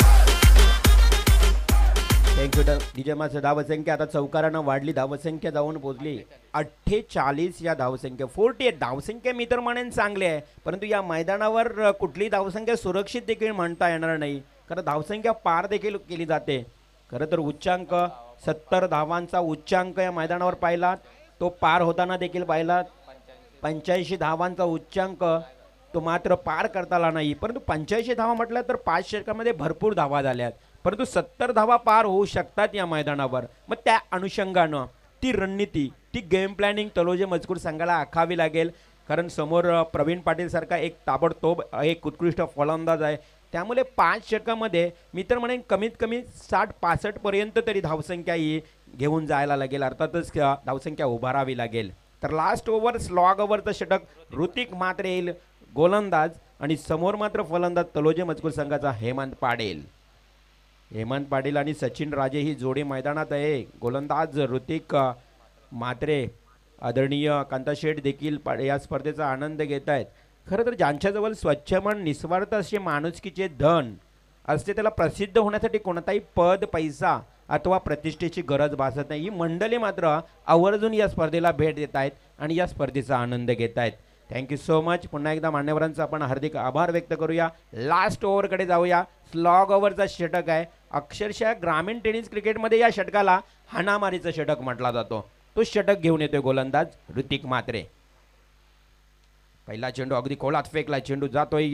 Thank you DJ master. धावसंख्या आता चौकारानं वाढली. धावसंख्या जाऊन पोहोचली 48 या धावसंख्या. 48 धावसंख्या मी तर म्हणेन चांगली आहे, परंतु या मैदानावर कुठली धावसंख्या सुरक्षित देखील म्हणता येणार नाही, कारण धावसंख्या पार देखील केली जाते. खरं तर उच्चांक 70 धावांचा उच्चांक या मैदानावर पाहिला, तो पार होताना देखील पाहिला. 85 धावांचा उच्चांक तो मात्र पार करता आला नाही. परंतु 85 धावा म्हटलं तर 5 षटकामध्ये भरपूर धावा झाल्यात, परंतु 70 धावा पार होऊ शकतात या मैदानावर. मग त्या अनुषंगानं ती रणनीती, ती गेम प्लॅनिंग तलोजे मजकूर संघाला आखावी लागेल. कारण समोर प्रवीण पाटील सारखा एक ताबडतोब एक उत्कृष्ट फलंदाज आहे. त्यामुळे 5 षटकामध्ये मी तर म्हणेन कमीत कमी 60-65 पर्यंत तरी धावसंख्या ही घेऊन जायला लागेल. अर्थातच धावसंख्या उभारावी लागेल. तर लास्ट ओव्हर स्लॉग ओव्हरचं षटक ऋतिक मात्र येईल गोलंदाज, आणि समोर मात्र फलंदाज तलोजे मजकूर संघाचा हेमंत पाटील. हेमंत पाटील आणि सचिन राजे ही जोडी मैदानात आहे. गोलंदाज ऋतिक मात्रे, आदरणीय कांताशेठ देखील या स्पर्धेचा आनंद घेत आहेत. खरं तर ज्यांच्याजवळ स्वच्छ मन, निस्वार्थ असे माणुसकीचे धन असते, त्याला प्रसिद्ध होण्यासाठी कोणताही पद, पैसा अथवा प्रतिष्ठेची गरज भासत नाही. ही मंडळी मात्र आवर्जून या स्पर्धेला भेट देत आहेत आणि या स्पर्धेचा आनंद घेत आहेत. Thank you so much. पुन्हा एकदा मान्यवरांचा आपण हार्दिक आभार व्यक्त करूया. लास्ट ओव्हरकडे जाऊया. स्लॉग ओव्हरचा षटक आहे. अक्षरशः ग्रामीण टेनिस क्रिकेटमध्ये या षटकाला हाणामारीचं षटक म्हटला जातो. तो षटक घेऊन येतोय गोलंदाज ऋतिक मात्रे. पहिला चेंडू अगदी खोलात फेकला. चेंडू जातोय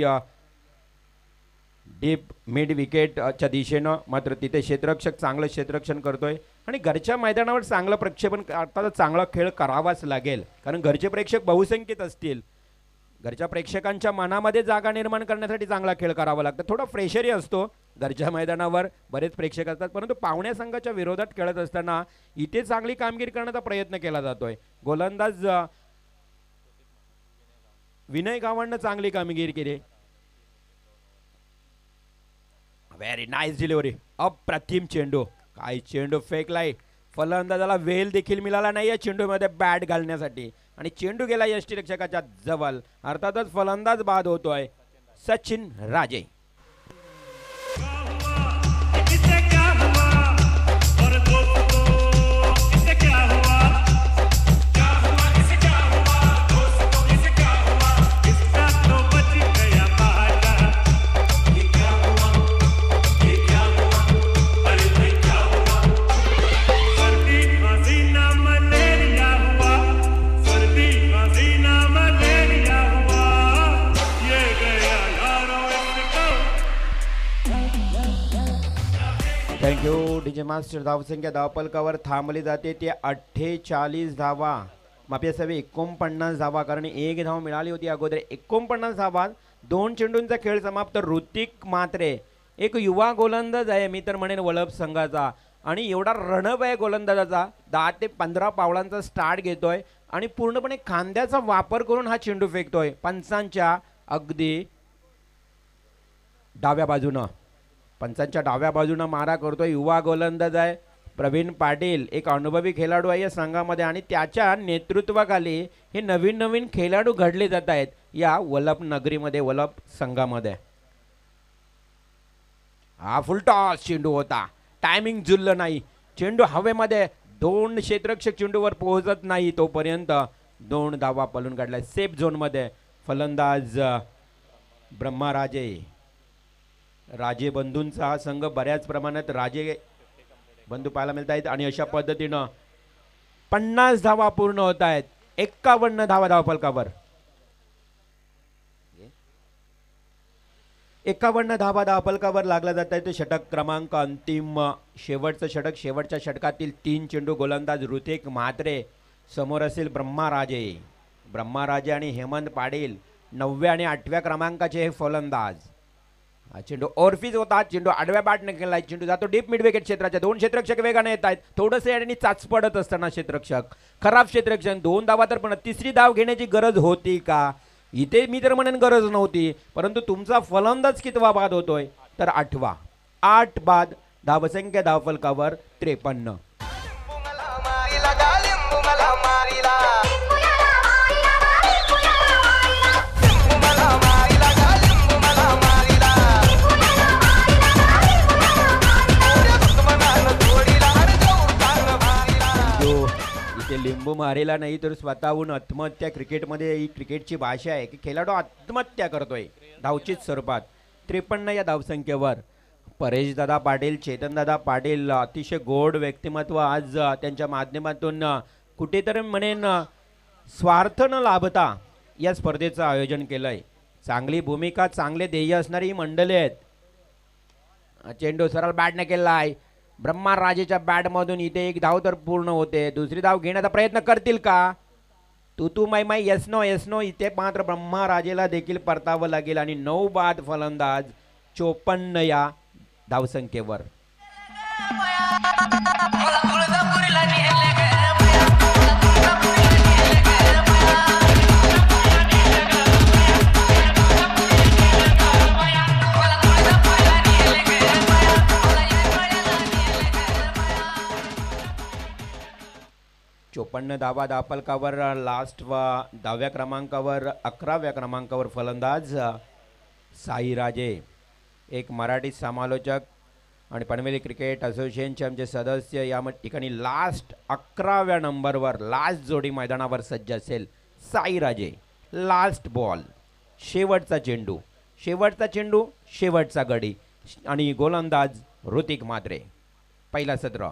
डीप मिड विकेटच्या दिशेनं, मात्र तिथे क्षेत्ररक्षक चांगलं क्षेत्ररक्षण करतोय. आणि घरच्या मैदानावर चांगलं प्रक्षेपण करता चांगला खेळ करावाच लागेल, कारण घरचे प्रेक्षक बहुसंख्येत असतील. घरच्या प्रेक्षकांच्या मनामध्ये जागा निर्माण करण्यासाठी चांगला खेळ करावा लागतो. थोडा प्रेशरही असतो घरच्या मैदानावर, बरेच प्रेक्षक असतात, परंतु पाहुण्या संघाच्या विरोधात खेळत असताना इथे चांगली कामगिरी करण्याचा प्रयत्न केला जातोय. गोलंदाज विनय गावंडनं चांगली कामगिरी केली. Very nice delivery. अप्रतिम चेंडू. काय चेंडू फेकलाय. फलंदाजाला वेल देखील मिळाला नाही या चेंडूमध्ये बॅट घालण्यासाठी, आणि चेंडू गेला यष्टीरक्षकाच्या जवळ. अर्थातच फलंदाज बाद होतोय सचिन राजे. जे मास्टर धावसंख्या धावपलकावर थांबली जाते ते 48 धावा, माफी असावी 49 धावा, कारण एक धाव मिळाली होती अगोदर. 49 धावा, 2 चेंडूंचा खेळ समाप्त. ऋतिक म्हात्रे एक युवा गोलंदाज आहे, मी तर म्हणेन वलभ संघाचा, आणि एवढा रणब आहे गोलंदाजाचा. 10 ते 15 पावलांचा स्टार्ट घेतोय आणि पूर्णपणे खांद्याचा वापर करून हा चेंडू फेकतोय पंचांच्या अगदी डाव्या बाजूनं. पंचांच्या डाव्या बाजूनं मारा करतोय. युवा गोलंदाज आहे प्रवीण पाटील, एक अनुभवी खेळाडू आहे या संघामध्ये, आणि त्याच्या नेतृत्वाखाली हे नवीन नवीन खेळाडू घडले जात आहेत या वलभ नगरीमध्ये, वलभ संघामध्ये. हा फुलटॉस चेंडू होता, टायमिंग जुळलं नाही. चेंडू हवेमध्ये, 2 क्षेत्ररक्षक चेंडूवर पोहोचत नाही तोपर्यंत 2 धावा पळून काढल्या सेफ झोनमध्ये. फलंदाज ब्रह्माराजे, राजे बंधूंचा हा संघ, बऱ्याच प्रमाणात राजे बंधू पाहायला मिळत आहेत, आणि अशा पद्धतीनं 50 धावा पूर्ण होत आहेत. 51 धावा धावफलकावर. 51 धावा धावफलकावर लागला जात आहे. ते षटक क्रमांक अंतिम शेवटचं षटक. शेवटच्या षटकातील 3 चेंडू गोलंदाज ऋतिक म्हात्रे, समोर असेल ब्रह्माराजे आणि हेमंत पाटील, 9व्या आणि 8व्या क्रमांकाचे हे फलंदाज. हा चेंडू ओरफीज होता, चेंडू आडव्या बॅटने केलाय, चेंडू जातो डीप मिड विकेट क्षेत्राच्या. 2 क्षेत्ररक्षक वेगाने येत आहेत, थोडंसं याने चाच पडत असताना क्षेत्ररक्षक, खराब क्षेत्ररक्षक. 2 धावा तर पण 3री धाव घेण्याची गरज होती का? इथे मी तर म्हणेन गरज नव्हती, परंतु तुमचा फलंदाज कितवा बाद होतोय तर 8वा. 8 बाद, धावसंख्या धावफलकावर 53. लिंबू मारेला नाही तर स्वतःहून आत्महत्या. क्रिकेटमध्ये ही क्रिकेटची भाषा आहे की खेळाडू आत्महत्या करतोय धावचीत स्वरूपात. 53 या धावसंख्येवर. परेशदादा पाटील, चेतनदादा पाटील, अतिशय गोड व्यक्तिमत्व, आज त्यांच्या माध्यमातून कुठेतरी म्हणेन स्वार्थ न लाभता या स्पर्धेचं आयोजन केलंय. चांगली भूमिका, चांगले ध्येय असणारी ही मंडळी आहेत. चेंडू सरळ बॅटने केला आहे. ब्रह्माराजेच्या बॅटमधून इथे 1 धाव तर पूर्ण होते. 2री धाव घेण्याचा प्रयत्न करतील का? तू माय येस नो. इथे मात्र ब्रह्माराजेला देखील परतावं लागेल, आणि 9 बाद फलंदाज 54 या धावसंख्येवर. चोपन्न धावा धावफलकावर. लास्ट व 10व्या क्रमांकावर, 11व्या क्रमांकावर फलंदाज साईराजे, एक मराठी समालोचक आणि पनवेली क्रिकेट असोसिएशनचे आमचे सदस्य. या ठिकाणी लास्ट 11व्या नंबरवर लास्ट जोडी मैदानावर सज्ज असेल साईराजे. लास्ट बॉल, शेवटचा चेंडू, शेवटचा गडी, आणि गोलंदाज ऋतिक म्हात्रे. पहिला सत्र.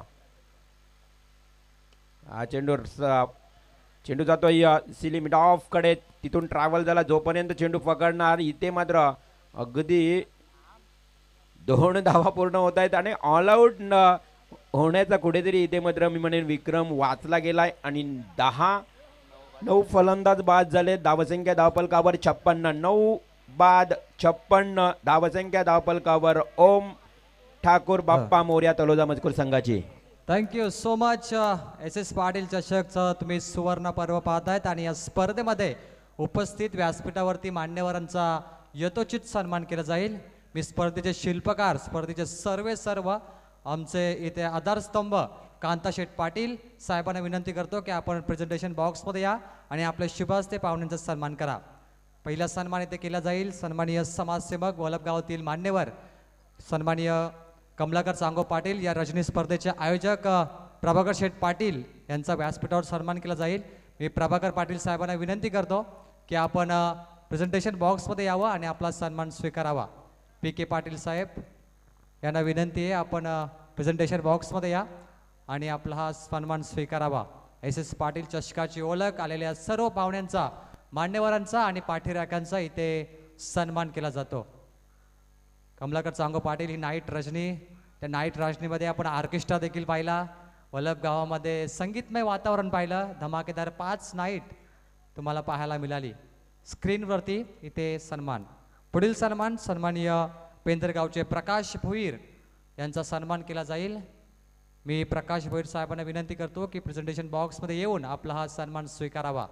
हा चेंडू जातोय सिली मिड ऑफ कडे, तिथून ट्रॅव्हल झाला जोपर्यंत चेंडू पकडणार. इथे मात्र अगदी 2 धावा पूर्ण होत आहेत, आणि ऑल आउट होण्याचा कुठेतरी इथे मात्र मी म्हणेन विक्रम वाचला गेलाय, आणि 9 फलंदाज बाद झाले. धावसंख्या धावफलकावर 56. 9 बाद 56 धावसंख्या धावफलकावर. ओम ठाकूर बाप्पा मोर्या तलोजा मजकूर संघाची. Thank you so much. SS Patil चषकचं तुम्ही सुवर्ण पर्व पाहतायत, आणि या स्पर्धेमध्ये उपस्थित व्यासपीठावरती मान्यवरांचा यथोचित सन्मान केला जाईल. मी स्पर्धेचे शिल्पकार, स्पर्धेचे सर्व आमचे इथे आधारस्तंभ कांताशेठ पाटील साहेबांना विनंती करतो की आपण प्रेझेंटेशन बॉक्समध्ये या आणि आपल्या शुभहस्ते पाहुण्यांचा सन्मान करा. पहिला सन्मान इथे केला जाईल सन्माननीय समाजसेवक वलभगावातील मान्यवर सन्माननीय कमलाकर चांगो पाटील, या रजनी स्पर्धेचे आयोजक प्रभाकर शेठ पाटील यांचा व्यासपीठावर सन्मान केला जाईल. मी प्रभाकर पाटील साहेबांना विनंती करतो की आपण प्रेझेंटेशन बॉक्समध्ये यावं आणि आपला सन्मान स्वीकारावा. PK पाटील साहेब यांना विनंती आहे आपण प्रेझेंटेशन बॉक्समध्ये या आणि आपला हा सन्मान स्वीकारावा. SS पाटील चषकाची ओळख आलेल्या सर्व पाहुण्यांचा, मान्यवरांचा आणि पाठीराख्यांचा इथे सन्मान केला जातो. कमलाकर चांगो पाटील ही नाईट रजनी त्या नाईट राजनीमध्ये आपण ऑर्केस्ट्रा देखील पाहिला, वल्लभ गावामध्ये संगीतमय वातावरण पाहिलं, धमाकेदार 5 नाईट तुम्हाला पाहायला मिळाली. स्क्रीनवरती इथे सन्मान, पुढील सन्मान सन्माननीय पेंदरगावचे प्रकाश भोईर यांचा सन्मान केला जाईल. मी प्रकाश भोईर साहेबांना विनंती करतो की प्रेझेंटेशन बॉक्समध्ये येऊन आपला हा सन्मान स्वीकारावा.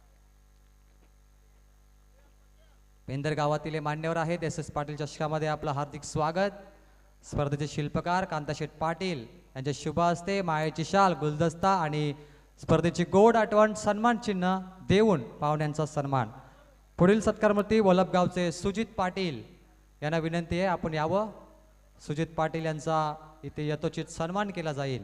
पेंदर गावातील मान्यवर आहेत. एस एस पाटील चषकामध्ये आपलं हार्दिक स्वागत. स्पर्धेचे शिल्पकार कांताशेठ पाटील यांच्या शुभ हस्ते मायेची शाल, गुलदस्ता आणि स्पर्धेची गोड आठवण सन्मान चिन्ह देऊन पाहुण्यांचा सन्मान. पुढील सत्कारमूर्ती वल्लभगावचे सुजित पाटील यांना विनंती आहे आपण यावं. सुजित पाटील यांचा इथे यथोचित सन्मान केला जाईल.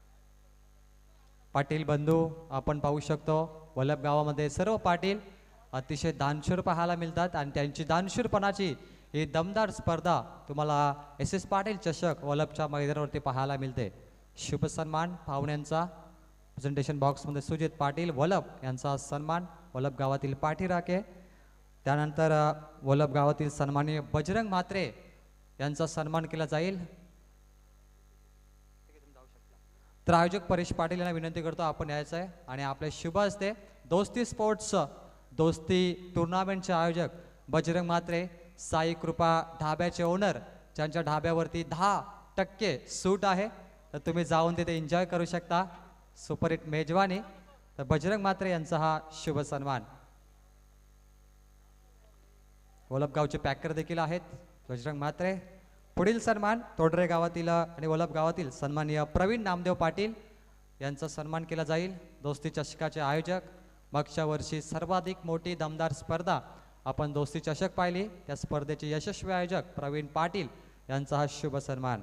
पाटील बंधू आपण पाहू शकतो वल्लभ गावामध्ये सर्व पाटील अतिशय दानशूर पाहायला मिळतात आणि त्यांची दानशूरपणाची ही दमदार स्पर्धा तुम्हाला एस एस पाटील चषक वल्लभच्या मैदानावरती पाहायला मिळते. शुभ सन्मान पाहुण्यांचा प्रेझेंटेशन बॉक्समध्ये सुजित पाटील वल्लभ यांचा सन्मान वल्लभ गावातील पाठीराखे. त्यानंतर वल्लभ गावातील सन्माननीय बजरंग म्हात्रे यांचा सन्मान केला जाईल. तर आयोजक परेश पाटील यांना विनंती करतो आपण यायचं आहे आणि आपले शुभ हस्ते दोस्ती स्पोर्ट्स दोस्ती टुर्नामेंटचे आयोजक बजरंग म्हात्रे, साई कृपा ढाब्याचे ओनर ज्यांच्या ढाब्यावरती 10% सूट आहे, तर तुम्ही जाऊन तिथे एन्जॉय करू शकता. सुपरहिट मेजवानी. तर बजरंग म्हात्रे यांचा हा शुभ सन्मान. वल्लभगावचे पॅकर देखील आहेत बजरंग म्हात्रे. पुढील सन्मान तोडरे गावातील आणि वल्लभ गावातील सन्माननीय प्रवीण नामदेव पाटील यांचा सन्मान केला जाईल. दोस्ती चषकाचे आयोजक. मागच्या वर्षी सर्वाधिक मोठी दमदार स्पर्धा आपण दोस्ती चषक पाहिली, त्या स्पर्धेचे यशस्वी आयोजक प्रवीण पाटील यांचा हा शुभ सन्मान.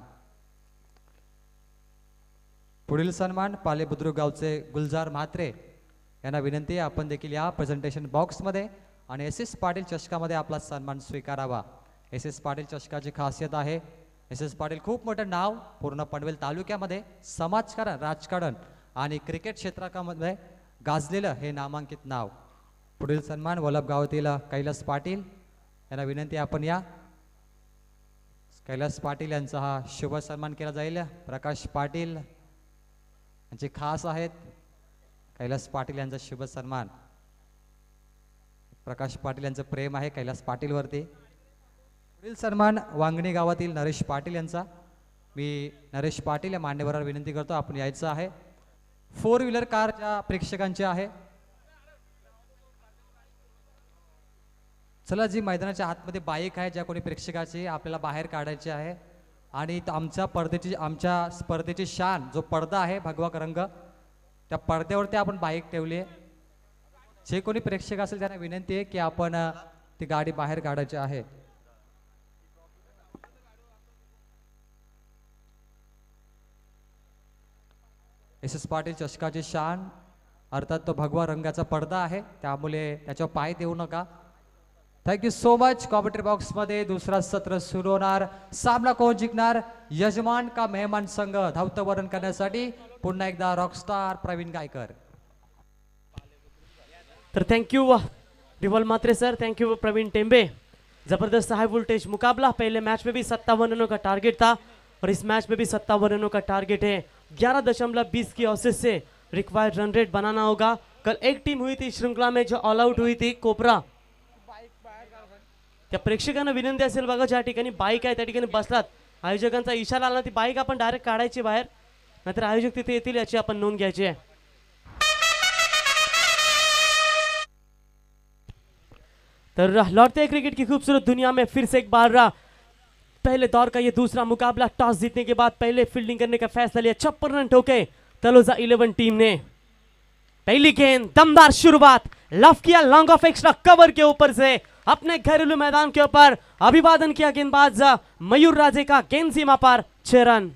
पुढील सन्मान पाले बुद्रुक गावचे गुलजार म्हात्रे यांना विनंती आहे आपण देखील या प्रेझेंटेशन बॉक्समध्ये आणि एस एस पाटील चषकामध्ये आपला सन्मान स्वीकारावा. एस एस पाटील चषकाची खासियत आहे, एस एस पाटील खूप मोठं नाव पूर्ण पनवेल तालुक्यामध्ये समाजकारण, राजकारण आणि क्रिकेट क्षेत्रामध्ये गाजलेलं हे नामांकित नाव. पुढील सन्मान वल्लभ गावातील कैलास पाटील यांना विनंती आपण या. कैलास पाटील यांचा हा शुभ सन्मान केला जाईल. प्रकाश पाटील यांचे खास आहेत. कैलास पाटील यांचा शुभ सन्मान. प्रकाश पाटील यांचं प्रेम आहे कैलास पाटीलवरती. पुढील सन्मान वांगणी गावातील नरेश पाटील यांचा. मी नरेश पाटील या मान्यवरांना विनंती करतो आपण यायचं आहे. 4 व्हीलर कार ज्या प्रेक्षकांची आहे, चला जी मैदानाच्या आतमध्ये बाईक आहे ज्या कोणी प्रेक्षकाची आपल्याला बाहेर काढायची आहे आणि आमच्या स्पर्धेची शान जो पडदा आहे भगवा रंग, त्या पडद्यावरती आपण बाईक ठेवली आहे. जे कोणी प्रेक्षक असेल त्यांना विनंती आहे की आपण ती गाडी बाहेर काढायची आहे. एस एस पाटील चषकाची शान अर्थात तो भगवा रंगाचा पडदा आहे, त्यामुळे त्याच्यावर पाय देऊ नका. Thank you so much. कॉमेंट्री बॉक्समध्ये दुसरा सत्र सुरू होणार. सामना कोण जिंकणार? यजमान का मेहमान संघ? धावतं वरण करण्यासाठी पुन्हा एकदा रॉकस्टार प्रवीण गायकर. तर thank you Riwal Matre sir, thank you Praveen Tembe. जबरदस्त हाई वोल्टेज मुकाबला. पहले मैच में भी 57 रनों का टारगेट था और इस मैच में भी 57 रनों का टारगेट है. 11.20 की औसत से रिक्वायर्ड रन रेट बनाना होगा. कल एक टीम हुई थी श्रृंखला में जो ऑल आउट हुई थी, कोपरा. त्या प्रेक्षकांना विनंती असेल बघा, ज्या ठिकाणी बाईक आहे त्या ठिकाणी बसलात, आयोजकांचा इशारा आला ती बाईक आपण डायरेक्ट काढायची बाहेर, नाहीतर आयोजक तिथे येतील याची आपण नोंद घ्यायची आहे. तो लौटते क्रिकेट की खूबसूरत दुनिया में फिर से एक बार पहले दौर का ये दूसरा मुकाबला. टॉस जीतने के बाद पहले फील्डिंग करने का फैसला लिया. 56 रन ठोके तलोजा 11 टीम ने. पहली गेंद दमदार शुरुआत, लफ किया लॉन्ग ऑफ एक्स्ट्रा कवर के ऊपर से अपने घरेलू मैदान के ऊपर अभिवादन किया गेंदबाज मयूर राजे का. गेंद सीमा पर 6 रन.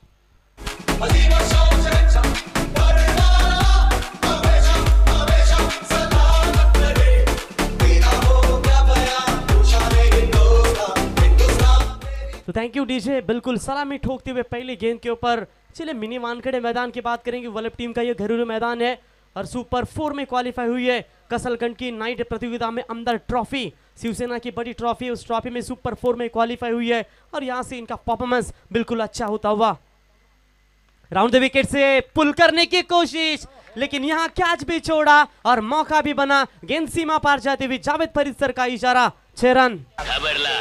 तो थैंक यू डीजे. बिल्कुल सलामी ठोकते हुए पहली गेंद के ऊपर. चलिए मिनी वानखेड़े मैदान की बात करेंगे. वल्लभ टीम का ये घरेलू मैदान है और सुपर 4 में क्वालिफाई हुई है. कसलगंज की नाइट प्रतियोगिता में अंदर ट्रॉफी, शिवसेना की बड़ी ट्रॉफी, उस ट्रॉफी में सुपर 4 में क्वालिफाई हुई है और यहां से इनका परफॉर्मेंस बिल्कुल अच्छा होता हुआ। राउंड द विकेट से पुल करने की कोशिश, लेकिन यहां कैच भी छोड़ा और मौका भी बना। गेंद सीमा पार जाते हुए जावेद फरीद सर का इशारा, 6 रन। घाबरला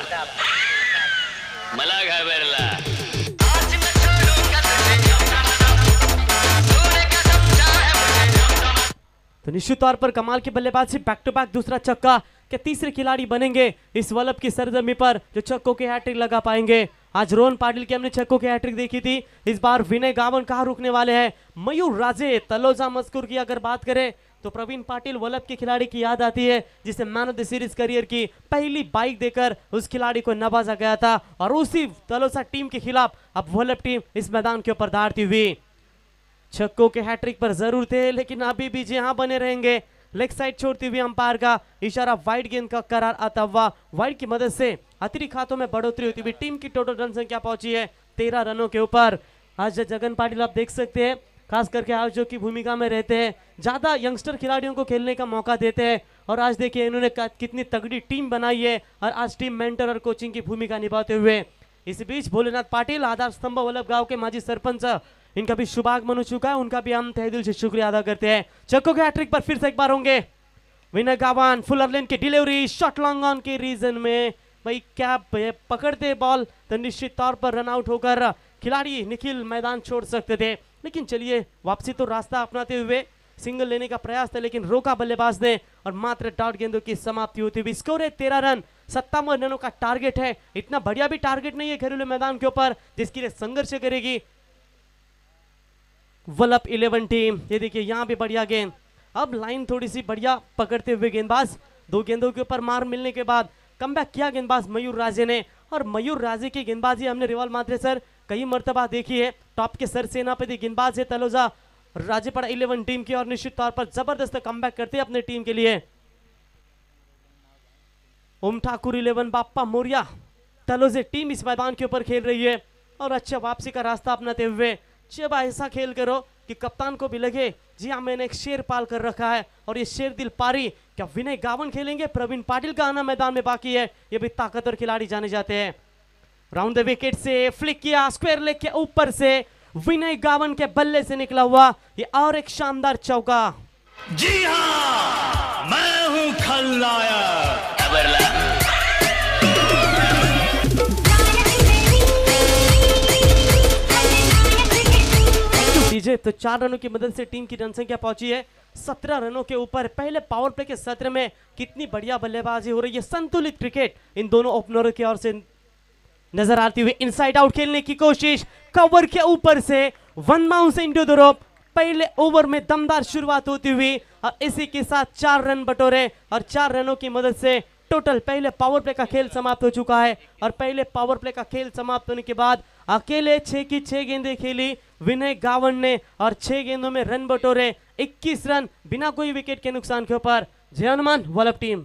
मला घाबरला तो निश्चित तौर पर कमाल की बल्लेबाजी, बैक टू बैक दूसरा छक्का, के तीसरे खिलाड़ी बनेंगे इस वल्लभ की सरजमी पर जो छक्कों के हैट्रिक लगा पाएंगे। आज रोहन पाटिल की हमने छक्कों की हैट्रिक देखी थी, इस बार विनय गावन कहां रुकने वाले हैं। मयूर राजे, तलोजा मस्कुर की अगर बात करें तो प्रवीण पाटिल वल्लभ के खिलाड़ी की याद आती है जिसे man of the series career की पहली बाइक देकर उस खिलाड़ी को नवाजा गया था और उसी तलोजा टीम के खिलाफ अब वल्लभ टीम इस मैदान के ऊपर दहाड़ती हुई। छक्कों के हैट्रिक पर जरूर थे लेकिन अभी भी यहां बने रहेंगे। लेग साइड छोड़ती हुई अंपायर का इशारा, वाइड गेंद का करार आता हुआ। वाइड की मदद से अतिरिक्त खातों में बढ़ोतरी होती हुई टीम की टोटल रन संख्या पहुंची है 13 रनों के ऊपर। आज जगन पाटिल आप देख सकते हैं खास करके आयोजक की भूमिका में रहते हैं, ज्यादा यंगस्टर खिलाड़ियों को खेलने का मौका देते हैं और आज देखिए इन्होंने कितनी तगड़ी टीम बनाई है और आज टीम मेंटर और कोचिंग की भूमिका निभाते हुए। इस बीच भोलेनाथ पाटिल, आधार स्तंभ वल्लभ गांव के माजी सरपंच, इनका भी शुभागमन हो चुका है, उनका भी हम तहे दिल से शुक्रिया अदा करते हैं। छक्कों के हैट्रिक पर फिर से एक बार होंगे विनय गावन, फुलर लेन की डिलीवरी, शॉट लॉन्ग ऑन के रीजन में भाई क्या पकड़ते बॉल तो निश्चित तौर पर रन आउट होकर खिलाड़ी निखिल मैदान छोड़ सकते थे, लेकिन चलिए वापसी तो रास्ता अपनाते हुए सिंगल लेने का प्रयास था लेकिन रोका बल्लेबाज ने और मात्र डॉट गेंदों की समाप्ति होती हुई। स्कोर है 13 रन, 57 रनों का टारगेट है। इतना बढ़िया भी टारगेट नहीं है घरेलू मैदान के ऊपर जिसके लिए संघर्ष करेगी वल्लभ 11 टीम। ये देखिए यहाँ भी बढ़िया गेंद, अब लाइन थोड़ी सी बढ़िया पकड़ते हुए गेंदबाज, 2 गेंदों के ऊपर मार मिलने के बाद कमबैक किया गेंदबाज मयूर राजे ने और मयूर राजे की गेंदबाजी हमने रिवाल मात्रे सर कई मर्तबा देखी है। टॉप के सर सेनापति गेंदबाज है तलोजा राजेपाड़ा 11 टीम की और निश्चित तौर पर जबरदस्त कमबैक करते हैं अपने टीम के लिए। ओम ठाकुर 11, बाप्पा मोरिया, तलोजे टीम इस मैदान के ऊपर खेल रही है और अच्छा वापसी का रास्ता अपनाते हुए जब ऐसा खेल करो कि कप्तान को भी लगे जी हाँ मैंने एक शेर पाल कर रखा है और ये शेर दिल पारी क्या विनय गावन खेलेंगे, प्रवीण पाटिल का आना मैदान में बाकी है, ये भी ताकतवर खिलाड़ी जाने जाते हैं। राउंड द विकेट से फ्लिक किया, स्क्वायर लेग के ऊपर से विनय गावन के बल्ले से निकला हुआ ये और एक शानदार चौका। जी हाँ, मैं हूं खलनायक। डीजे तो 4 रनों की मदद से टीम की रन संख्या पहुंची है 17 रनों के ऊपर। पहले पावर प्ले के सत्र में कितनी बढ़िया बल्लेबाजी हो रही है, संतुलित क्रिकेट इन दोनों ओपनरों की ओर से नजर आती हुई। इनसाइड आउट खेलने की कोशिश, कवर के ऊपर से one bounce into the rope. पहले ओवर में दमदार शुरुआत होती हुई और इसी के साथ 4 रन बटोरे और 4 रनों की मदद से टोटल पहले पावर प्ले का खेल समाप्त हो चुका है और पहले पावर प्ले का खेल समाप्त होने के बाद अकेले 6 की 6 गेंदें खेली विनय गावन ने और 6 गेंदों में रन बटोरे 21 रन बिना कोई विकेट के नुकसान के ऊपर। जय हनुमान वल्लभ टीम।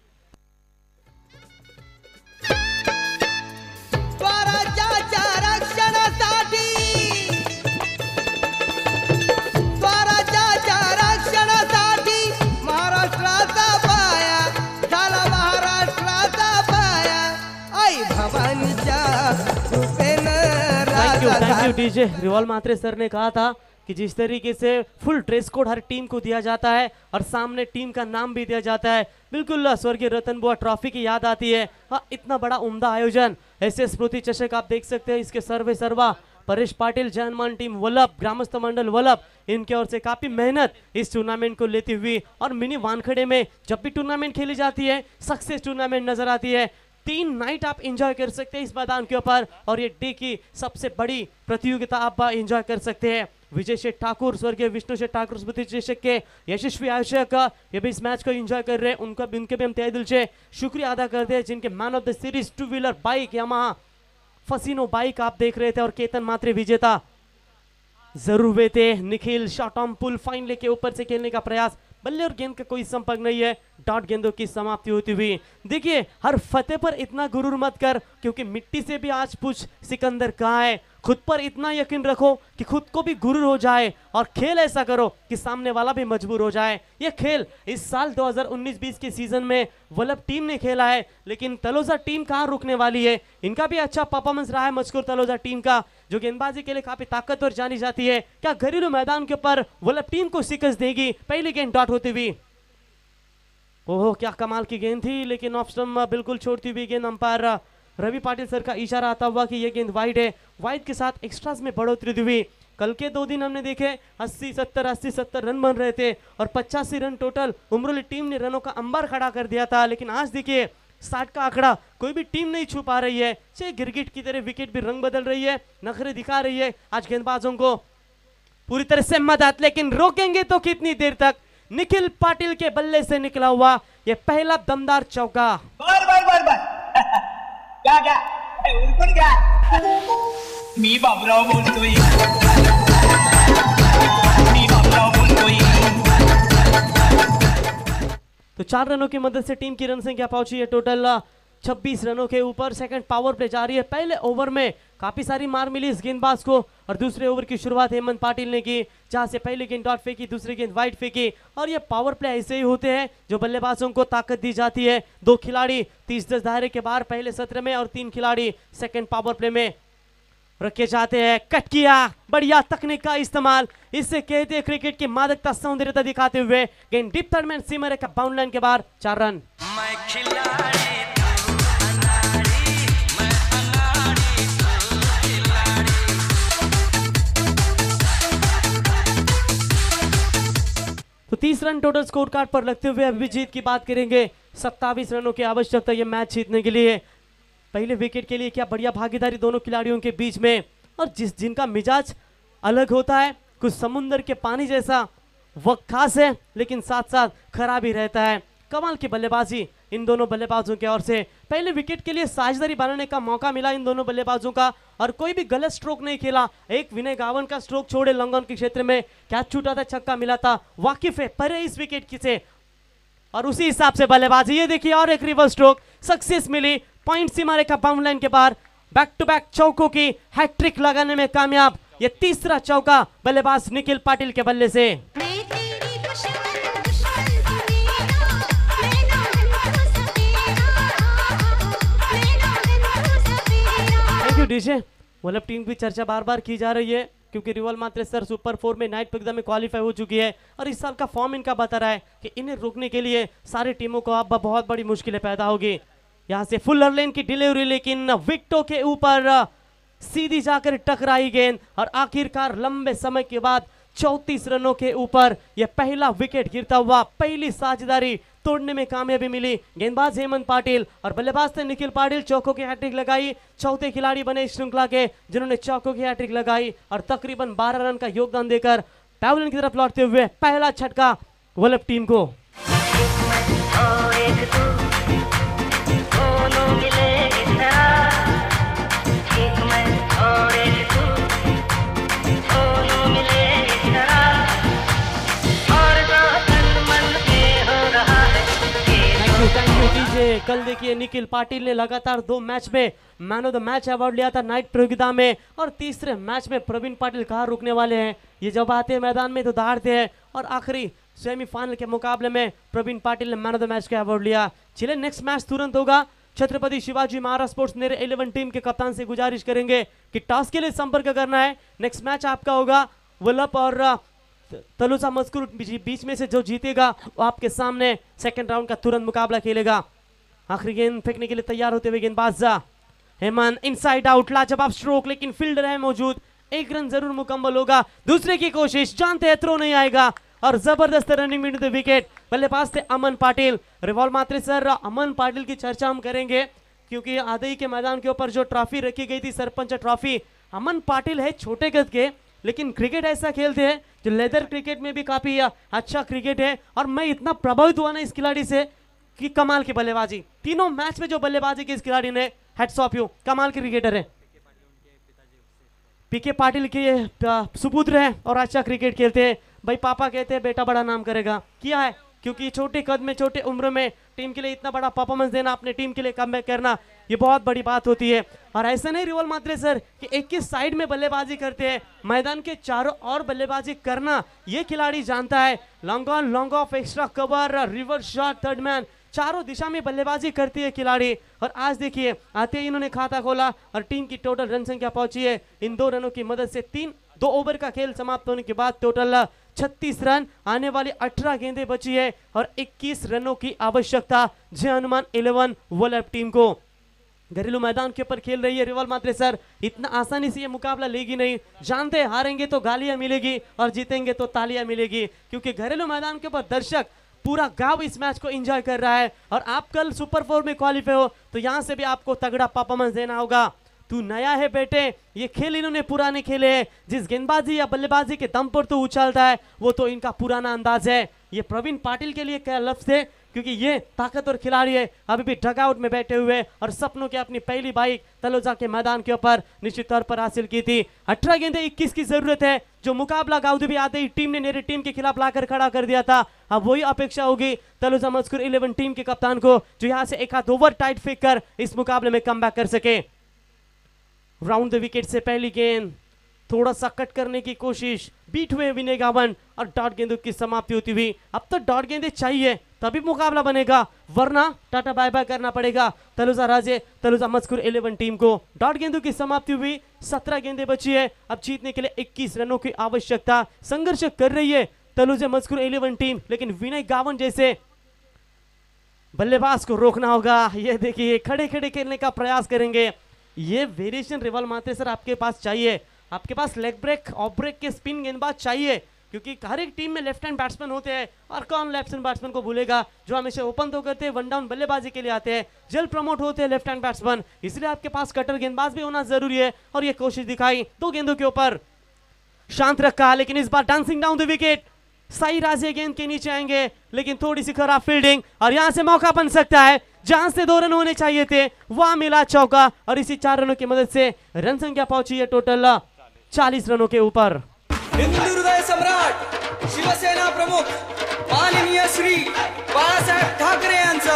स्वराज्याच्या रक्षणासाठी महाराष्ट्राचा पाया झाला, महाराष्ट्राचा पाया आई भवानीच्या कृपेनं thank you DJ Rival Matre sir ने कहा था कि जिस तरीके से फुल ड्रेस कोड हर टीम को दिया जाता है और सामने टीम का नाम भी दिया जाता है, बिल्कुल स्वर्गीय रतन बुआ ट्रॉफी की याद आती है। हाँ, इतना बड़ा उम्दा आयोजन, ऐसे स्मृति चषक आप देख सकते हैं, इसके सर्वे सर्वा परेश पाटिल, जय हनुमान टीम वल्लभ, ग्रामस्थ मंडल वल्लभ, इनके ओर से काफी मेहनत इस टूर्नामेंट को लेती हुई और मिनी वानखड़े में जब भी टूर्नामेंट खेली जाती है सक्सेस टूर्नामेंट नजर आती है। 3 नाइट आप एंजॉय कर सकते हैं इस मैदान के ऊपर और ये डे की सबसे बड़ी प्रतियोगिता आप एंजॉय कर सकते हैं। विजय शेठ ठाकुर, स्वर्गीय विष्णु शेठ ठाकुर स्मृति चषक के यशस्वी आयोजक ये भी इस मैच को एंजॉय कर रहे हैं, उनके भी हम तहे दिल से शुक्रिया अदा करते हैं जिनके man of the series 2 wheeler bike Yamaha Fascino bike आप देख रहे थे और केतन मात्रे विजेता जरूर हुए थे। Nikhil shot on pull fine लेके ऊपर से खेलने का प्रयास, बल्ले और गेंद का कोई संपर्क नहीं है, डॉट गेंदों की समाप्ति होती हुई। देखिए हर फतेह पर इतना गुरूर मत कर, क्योंकि मिट्टी से भी आज पूछ सिकंदर कहाँ है। खुद पर इतना यकीन रखो कि खुद को भी गुरूर हो जाए और खेल ऐसा करो कि सामने वाला भी मजबूर हो जाए। ये खेल इस साल 2019-20 के सीजन में वल्लभ टीम ने खेला है, लेकिन तलोजा टीम कहाँ रुकने वाली है। इनका भी अच्छा परफॉर्मेंस रहा है मजकूर तलोजा टीम का, जो गेंदबाजी के लिए काफी ताकतवर जानी जाती है। क्या घरेलू मैदान के ऊपर वल्लभ टीम को शिकस्त देगी? पहली गेंद डॉट होती हुई। ओहो क्या कमाल की गेंद थी, लेकिन ऑफ स्टंप बिल्कुल छोड़ती हुई गेंद। अंपायर रवि पाटिल सर का इशारा आता हुआ कि यह गेंद वाइड है। वाइड के साथ एक्स्ट्रास में बढ़ोतरी हुई। कल के 2 दिन हमने देखे 80-70 रन बन रहे थे और 85 रन टोटल उमरोली टीम ने रनों का अंबार खड़ा कर दिया था, लेकिन आज देखिए 60 का आंकड़ा कोई भी टीम नहीं छू पा रही है। चाहे गिरगिट की तरह विकेट भी रंग बदल रही है, नखरे दिखा रही है आज गेंदबाजों को पूरी तरह से मदद, लेकिन रोकेंगे तो कितनी देर तक। निखिल पाटिल के बल्ले से निकला हुआ यह पहला दमदार चौका। क्या क्या उरकून क्या मी बाबूराव बोलतोय, मी बाबूराव बोलतोय। तो 4 रनों की मदद से टीम की रन संख्या पहुंची है टोटल 26 रनों के ऊपर। सेकंड पावर प्ले जारी है। पहले ओवर में काफी सारी मार मिली इस गेंदबाज को और दूसरे ओवर की शुरुआत हेमंत पाटिल ने की, जहां से पहली गेंद डॉट फेंकी, दूसरी गेंद वाइड फेंकी। और ये पावर प्ले ऐसे ही होते हैं जो बल्लेबाजों को ताकत दी जाती है। 2 खिलाड़ी 30-10 दायरे के बाहर पहले सत्र में और 3 खिलाड़ी सेकंड पावर प्ले में रखे जाते हैं। कट किया, बढ़िया तकनीक का इस्तेमाल, इससे कहते हैं क्रिकेट की मादकता सौंदर्यता दिखाते हुए। गेंद डीप थर्ड में सीमर का बाउंड लाइन के बाहर 4 रन। तो 30 रन टोटल स्कोर कार्ड पर लगते हुए अभिजीत की बात करेंगे। 27 रनों की आवश्यकता ये मैच जीतने के लिए। पहले विकेट के लिए क्या बढ़िया भागीदारी दोनों खिलाड़ियों के बीच में, और जिनका मिजाज अलग होता है, कुछ समुंदर के पानी जैसा वक्त खास है, लेकिन साथ साथ खराब ही रहता है। कमाल की बल्लेबाजी इन दोनों बल्लेबाजों की ओर से। पहले विकेट के लिए साझेदारी बनाने का मौका मिला इन दोनों बल्लेबाजों का और कोई भी गलत स्ट्रोक नहीं खेला। एक विनय गावन का स्ट्रोक छोड़े लंगन के क्षेत्र में कैच छूटा था, छक्का मिला था। वाकिफ है परे इस विकेट की से और उसी हिसाब से बल्लेबाजी। ये देखिए और एक रिवर्स स्ट्रोक सक्सेस मिली। पॉइंट सीमा रेखा बाउंड लाइन के बाहर बैक टू बैक चौकों की हैट्रिक लगाने में कामयाब। ये तीसरा चौका बल्लेबाज निखिल पाटिल के बल्ले से। डीजे वल्लभ टीम की चर्चा बार बार की जा रही है, क्योंकि रिवॉल्व मात्र सर सुपर 4 में नाइट प्रतियोगिता में क्वालिफाई हो चुकी है और इस साल का फॉर्म इनका बता रहा है कि इन्हें रोकने के लिए सारी टीमों को अब बहुत बड़ी मुश्किलें पैदा होगी। यहां से फुल लेन की डिलीवरी, लेकिन विकेटों के ऊपर सीधी जाकर टकराई गेंद और आखिरकार लंबे समय के बाद 34 रनों के ऊपर यह पहला विकेट गिरता हुआ पहली साझेदारी तोड़ने में कामयाबी मिली। गेंदबाज हेमंत पाटिल और बल्लेबाज थे निखिल पाटिल। चौकों की हैट्रिक लगाई। चौथे खिलाड़ी बने इस श्रृंखला के जिन्होंने चौकों की हैट्रिक लगाई और तकरीबन 12 रन का योगदान देकर पैवेलियन की तरफ लौटते हुए पहला छटका वल्लभ टीम को। कल देखिए निखिल पाटिल ने लगातार 2 मैच में man of the match award लिया था नाइट प्रतियोगिता में, और तीसरे मैच में प्रवीण पाटिल कहाँ रुकने वाले हैं। ये जब आते हैं मैदान में तो दहाड़ते हैं और आखिरी सेमीफाइनल के मुकाबले में प्रवीण पाटिल ने मैन ऑफ द मैच का अवार्ड लिया। चलिए नेक्स्ट मैच तुरंत होगा। छत्रपति शिवाजी महाराज स्पोर्ट्स मेरे 11 टीम के कप्तान से गुजारिश करेंगे कि टॉस के लिए संपर्क करना है। नेक्स्ट मैच आपका होगा वल्लभ और तलोजा मजकूर बीच में से जो जीतेगा वो आपके सामने सेकंड राउंड का तुरंत मुकाबला खेलेगा। आखिरी गेंद फेंकने के लिए तैयार होते हुए गेंदबाज हेमंत इनसाइड आउट, लाजवाब स्ट्रोक, लेकिन फील्डर है मौजूद। 1 रन जरूर मुकम्मल होगा। दूसरे की कोशिश, जानते हैं थ्रो नहीं आएगा और जबरदस्त रनिंग मिड द विकेट। बल्लेबाज थे अमन पाटिल। रिवॉल्व मात्र सर अमन पाटिल की चर्चा हम करेंगे, क्योंकि आदई के मैदान के ऊपर जो ट्रॉफी रखी गई थी सरपंच ट्रॉफी, अमन पाटिल है छोटे कद के, लेकिन क्रिकेट ऐसा खेलते हैं जो लेदर क्रिकेट में भी काफी अच्छा क्रिकेट है। और मैं इतना प्रभावित हुआ ना इस खिलाड़ी से कि कमाल की बल्लेबाजी। तीनों मैच में जो बल्लेबाजी की इस खिलाड़ी ने, हैट्स ऑफ यू, कमाल की क्रिकेटर है। पीके पाटिल के सुपुत्र हैं और अच्छा क्रिकेट खेलते हैं। भाई पापा कहते हैं बेटा बड़ा नाम करेगा, किया है, क्योंकि छोटे कद में छोटे उम्र में टीम के लिए इतना बड़ा परफॉर्मेंस देना, अपने टीम के लिए कमबैक करना, ये बहुत बड़ी बात होती है। और ऐसा नहीं रिवल मात्रे सर कि एक ही साइड में बल्लेबाजी करते हैं, मैदान के चारों ओर बल्लेबाजी करना ये खिलाड़ी जानता है। Long on, long off, extra cover, reverse shot, third man, चारों दिशा में बल्लेबाजी करती है खिलाड़ी। और आज देखिए आते ही इन्होंने खाता खोला और टीम की टोटल रन संख्या पहुंची है इन 2 रनों की मदद से 2 ओवर का खेल समाप्त होने के बाद टोटल 36 रन, आने वाली 18 गेंदें बची है और 21 रनों की आवश्यकता जय हनुमान 11 वर्ल्ड टीम को। घरेलू मैदान के ऊपर खेल रही है रिवल मात्रे सर, इतना आसानी से ये मुकाबला लेगी नहीं, जानते हैं हारेंगे तो गालियां मिलेगी और जीतेंगे तो तालियां मिलेगी, क्योंकि घरेलू मैदान के ऊपर दर्शक पूरा गांव इस मैच को एंजॉय कर रहा है। और आप कल सुपर 4 में क्वालिफाई हो तो यहां से भी आपको तगड़ा परफॉर्मेंस देना होगा। तू नया है बेटे, ये खेल इन्होंने पुराने खेले हैं, जिस गेंदबाजी या बल्लेबाजी के दम पर तो उछालता है वो तो इनका पुराना अंदाज है। ये प्रवीण पाटिल के लिए क्या लफ्ज है, क्योंकि ये ताकतवर खिलाड़ी है, अभी भी डगआउट में बैठे हुए और सपनों की अपनी पहली बाइक तलोजा के मैदान के ऊपर निश्चित तौर पर हासिल की थी। 18 गेंदें 21 की जरूरत है, जो मुकाबला गाउदी भी आते ही टीम ने मेरी टीम के खिलाफ लाकर खड़ा कर दिया था। अब वही अपेक्षा होगी तलोजा मस्कुर 11 टीम के कप्तान को, जो यहाँ से एक हाथ ओवर टाइट फेंक कर इस मुकाबले में कमबैक कर सके। राउंड द विकेट से पहली गेंद, थोड़ा सा कट करने की कोशिश, बीट हुए विनय गावन और डॉट गेंदों की समाप्ति होती हुई। अब तो डॉट गेंदें चाहिए तभी मुकाबला बनेगा, वरना टाटा बाय बाय करना पड़ेगा तलोजा मस्कुर 11 टीम को। डॉट गेंदों की समाप्ति हुई, 17 गेंदें बची है, अब जीतने के लिए 21 रनों की आवश्यकता। संघर्ष कर रही है तलोजा मस्कुर 11 टीम, लेकिन विनय गावन जैसे बल्लेबाज को रोकना होगा। ये देखिए खड़े खड़े खेलने का प्रयास करेंगे, ये वेरिएशन रिवल माते सर आपके पास चाहिए, आपके पास लेग ब्रेक, ऑफ ब्रेक के स्पिन गेंदबाज चाहिए, क्योंकि हर एक टीम में लेफ्ट हैंड बैट्समैन होते हैं और कौन लेफ्ट हैंड बैट्समैन को भूलेगा, जो हमेशा ओपन तो करते हैं, वन डाउन बल्लेबाजी के लिए आते हैं, जल्द प्रमोट होते हैं लेफ्ट हैंड बैट्समैन, इसलिए आपके पास कटर गेंदबाज भी होना जरूरी है। और ये कोशिश दिखाई 2 गेंदों के ऊपर, शांत रखा, लेकिन इस बार डांसिंग डाउन द विकेट, सही राजे गेंद के नीचे आएंगे, लेकिन थोड़ी सी खराब फील्डिंग और यहां से मौका बन सकता है, जहां से 2 रन होने चाहिए थे वहां मिला चौका और इसी 4 रनों की मदद से रन संख्या पहुंची है टोटल 40 रनों के ऊपर। हिंदू हृदय सम्राट शिवसेना प्रमुख माननीय श्री बाळासाहेब ठाकरे यांचा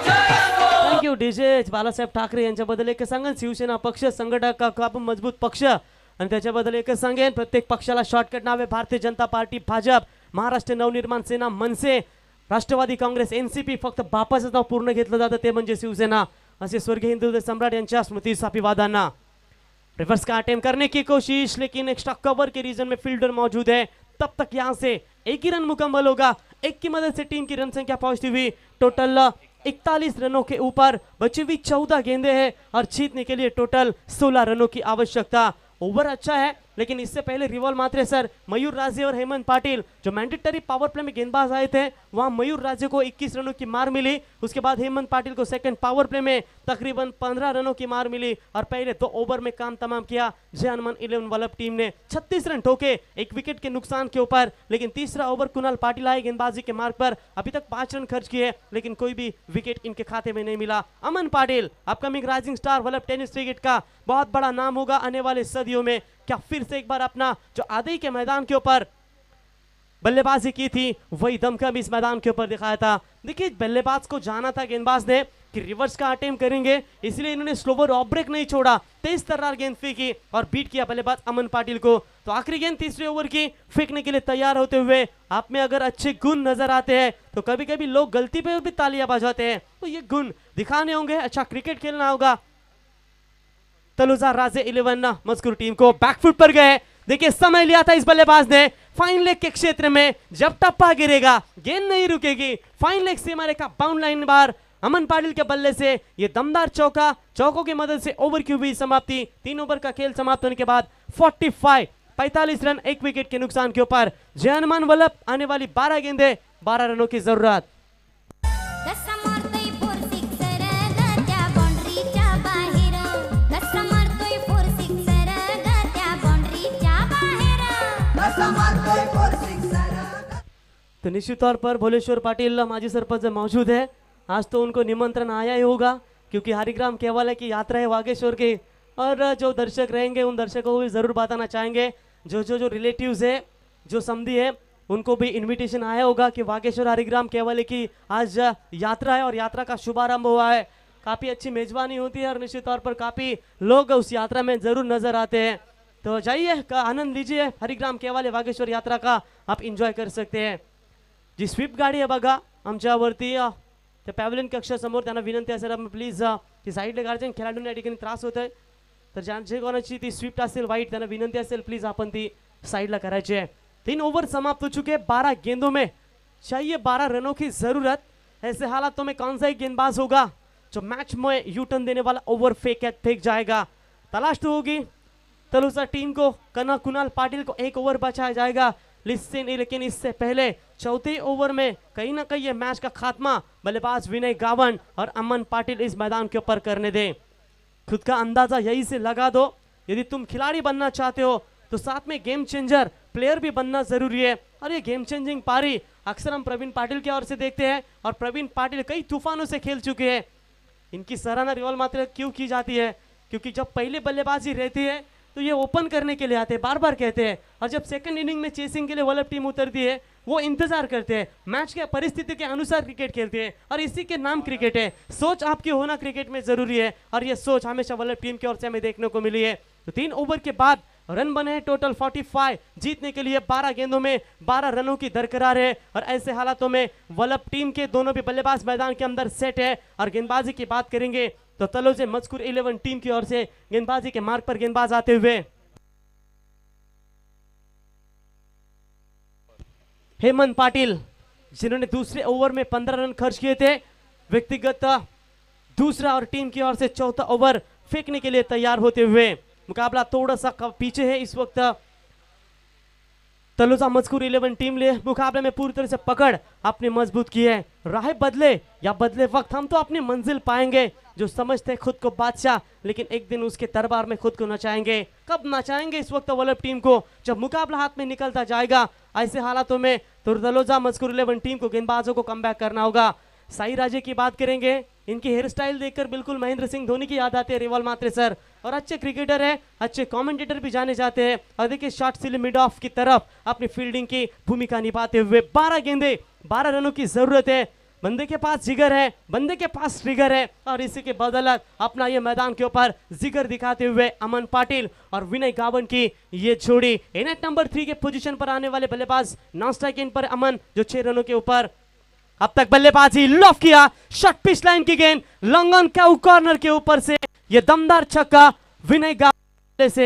थँक्यू डीजे बाळासाहेब ठाकरे यांच्याबद्दल एक सांगेन, शिवसेना पक्ष संघटक खूप मजबूत पक्ष आणि त्याच्याबद्दल एकच सांगेन, प्रत्येक पक्षाला शॉर्टकट नाव आहे Bharatiya Janata party, Bhajap, Maharashtra Navnirman Sena, Manse, Rashtravadi Congress, NCP, फक्त बापाचं नाव पूर्ण घेतलं जातं ते म्हणजे शिवसेना, असे स्वर्गीय हिंदू हृदय सम्राट यांच्या स्मृतीस अभिवादन। रिवर्स का अटेम्प्ट करने की कोशिश, लेकिन एक्स्ट्रा कवर के रीजन में फील्डर मौजूद है, तब तक यहां से एक ही रन मुकम्मल होगा। एक की मदद से टीम की रन संख्या पहुंचती हुई टोटल 41 रनों के ऊपर, बची हुई 14 गेंदें हैं और जीतने के लिए टोटल 16 रनों की आवश्यकता। ओवर अच्छा है, लेकिन इससे पहले रिवॉल मात्रे सर, मयूर राजे और हेमंत पाटिल जो मैंडेटरी पावर प्ले में गेंदबाज आए थे, वहां मयूर राजे को 21 रनों की मार मिली, उसके बाद हेमंत पाटिल को सेकंड पावर प्ले में तकरीबन 15 रनों की मार मिली और पहले 2 ओवर में काम तमाम किया जय हनुमान 11 वल्लभ टीम ने। 36 रन ठोके 1 विकेट के नुकसान के ऊपर, लेकिन तीसरा ओवर कुणाल पाटिल आए गेंदबाजी के मार्ग पर, अभी तक 5 रन खर्च किए, लेकिन कोई भी विकेट इनके खाते में नहीं मिला। Aman Patil upcoming rising star Vallabh tennis cricket का बहुत बड़ा नाम होगा आने वाले सदियों में, क्या फिर से एक बार अपना जो आदई के मैदान के ऊपर बल्लेबाजी की थी वही दमखम इस मैदान के ऊपर दिखाया था। देखिए बल्लेबाज को जाना था गेंदबाज ने कि रिवर्स का अटेम्प्ट करेंगे, इसलिए इन्होंने स्लोवर ऑफ ब्रेक नहीं छोड़ा, तेज तर्रार गेंद फेंकी और बीट किया बल्लेबाज अमन पाटिल को। तो आखिरी गेंद तीसरे ओवर की फेंकने के लिए तैयार होते हुए आप में अगर अच्छे गुण नजर आते हैं तो कभी कभी लोग गलती पे भी तालियां बजाते हैं, तो ये गुण दिखाने होंगे, अच्छा क्रिकेट खेलना होगा। तलोजा राजे 11 मस्कुर टीम को बैकफुट पर गए, देखिए समय लिया था इस बल्लेबाज ने, फाइन लेग के क्षेत्र में जब टप्पा गिरेगा गेंद नहीं रुकेगी, फाइन लेग सीमा रेखा बाउंड लाइन बार अमन पाटिल के बल्ले से ये दमदार चौका, चौकों की मदद से ओवर की हुई समाप्ति। 3 ओवर का खेल समाप्त होने के बाद 45 रन 1 विकेट के नुकसान के ऊपर जय हनुमान वल्लभ, आने वाली 12 गेंदें 12 रनों की जरूरत। तो निश्चित तौर पर भोलेश्वर पाटिल माजी सरपंच मौजूद है, आज तो उनको निमंत्रण आया ही होगा क्योंकि हरिग्राम केवाले की यात्रा है वागेश्वर की, और जो दर्शक रहेंगे उन दर्शकों को भी जरूर बताना चाहेंगे, जो रिलेटिव्स है, जो समधी है, उनको भी इनविटेशन आया होगा कि वागेश्वर हरिग्राम केवल की आज यात्रा है और यात्रा का शुभारंभ हुआ है। काफ़ी अच्छी मेजबानी होती है और निश्चित तौर पर काफ़ी लोग उस यात्रा में ज़रूर नजर आते हैं। तो जाइए आनंद लीजिए हरिग्राम केवल वागेश्वर यात्रा का, आप एंजॉय कर सकते हैं। जी स्विफ्ट गाडी आहे बघा आमच्यावरती त्या पॅव्हलियन कक्षासमोर, त्यांना विनंती असेल आपण प्लीज ती साईडला गाडीच्या खेळाडूंना या ठिकाणी त्रास होत आहे, तर ज्यांची कोणाची ती स्विफ्ट असेल व्हाईट त्यांना विनंती असेल प्लीज आपण ती साइडला करायची है। 3 ओवर समाप्त हो चुके, 12 गेंदों में चाहिए 12 रनों की जरूरत। ऐसे हालातों में कौन सा एक गेंदबाज होगा जो मैच में यू टर्न देने वाला ओवर फेंक जाएगा। तलाश तो होगी तलुसा टीम को, कना कुणाल पाटिल को 1 ओवर बचाया जाएगा लेकिन इससे पहले चौथे ओवर में कहीं ना कहीं ये मैच का खात्मा बल्लेबाज विनय गावन और अमन पाटिल इस मैदान के ऊपर करने दें। खुद का अंदाजा यही से लगा दो, यदि तुम खिलाड़ी बनना चाहते हो तो साथ में गेम चेंजर प्लेयर भी बनना जरूरी है। और ये गेम चेंजिंग पारी अक्सर हम प्रवीण पाटिल की ओर से देखते हैं और प्रवीण पाटिल कई तूफानों से खेल चुके हैं। इनकी सराहना रिवॉल मात्र क्यों की जाती है, क्योंकि जब पहले बल्लेबाजी रहती है तो ये ओपन करने के लिए आते हैं, बार बार कहते हैं, और जब सेकंड इनिंग में चेसिंग के लिए वर्ल्ड टीम उतरती है वो इंतजार करते हैं, मैच के परिस्थिति के अनुसार क्रिकेट खेलते हैं और इसी के नाम क्रिकेट है। सोच आपकी होना क्रिकेट में जरूरी है और ये सोच हमेशा वर्ल्ड टीम की ओर से हमें देखने को मिली है। तो 3 ओवर के बाद रन बने हैं टोटल 45, जीतने के लिए 12 गेंदों में 12 रनों की दरकरार है। और ऐसे हालातों में वल्लभ टीम के दोनों भी बल्लेबाज मैदान के अंदर सेट है। और गेंदबाजी की बात करेंगे तो तलोजा मजकूर 11 टीम की ओर से गेंदबाजी के मार्ग पर गेंदबाज आते हुए हेमंत पाटिल, जिन्होंने दूसरे ओवर में 15 रन खर्च किए थे, व्यक्तिगत दूसरा और टीम की ओर से चौथा ओवर फेंकने के लिए तैयार होते हुए। मुकाबला थोड़ा सा पीछे है इस वक्त, तलोजा मजकूर 11 टीम ने मुकाबले में पूरी तरह से पकड़ अपनी मजबूत की है। राह बदले या बदले वक्त हम तो अपनी मंजिल पाएंगे, जो समझते खुद को बादशाह लेकिन एक दिन उसके दरबार में खुद को नचाएंगे। कब नचाएंगे इस वक्त वल्लभ टीम को, जब मुकाबला हाथ में निकलता जाएगा। ऐसे हालातों में तो तलोजा मजकूर 11 टीम को गेंदबाजों को कमबैक करना होगा। साई राजे की बात करेंगे, इनकी हेयर स्टाइल देखकर बिल्कुल महेंद्र सिंह धोनी की याद आती है, रिवॉल मात्रे सर, और अच्छे क्रिकेटर है, अच्छे कमेंटेटर भी जाने जाते हैं। और देखिए शॉर्ट सिले मिड ऑफ की तरफ अपनी फील्डिंग की भूमिका निभाते हुए 12 गेंदे 12 रनों की जरूरत है। बंदे के पास जिगर है, बंदे के पास ट्रिगर है और इसी के बदौलत अपना ये मैदान के ऊपर जिगर दिखाते हुए अमन पाटिल और विनय गावन की ये जोड़ी नेट नंबर 3 के पोजीशन पर आने वाले बल्लेबाज। नॉन स्ट्राइक एंड पर अमन जो 6 रनों के ऊपर। अब तक बल्लेबाजी लॉफ किया, शॉट पिच लाइन की गेंद लॉन्ग ऑन कॉर्नर के ऊपर से ये दमदार छक्का विनय गावन से।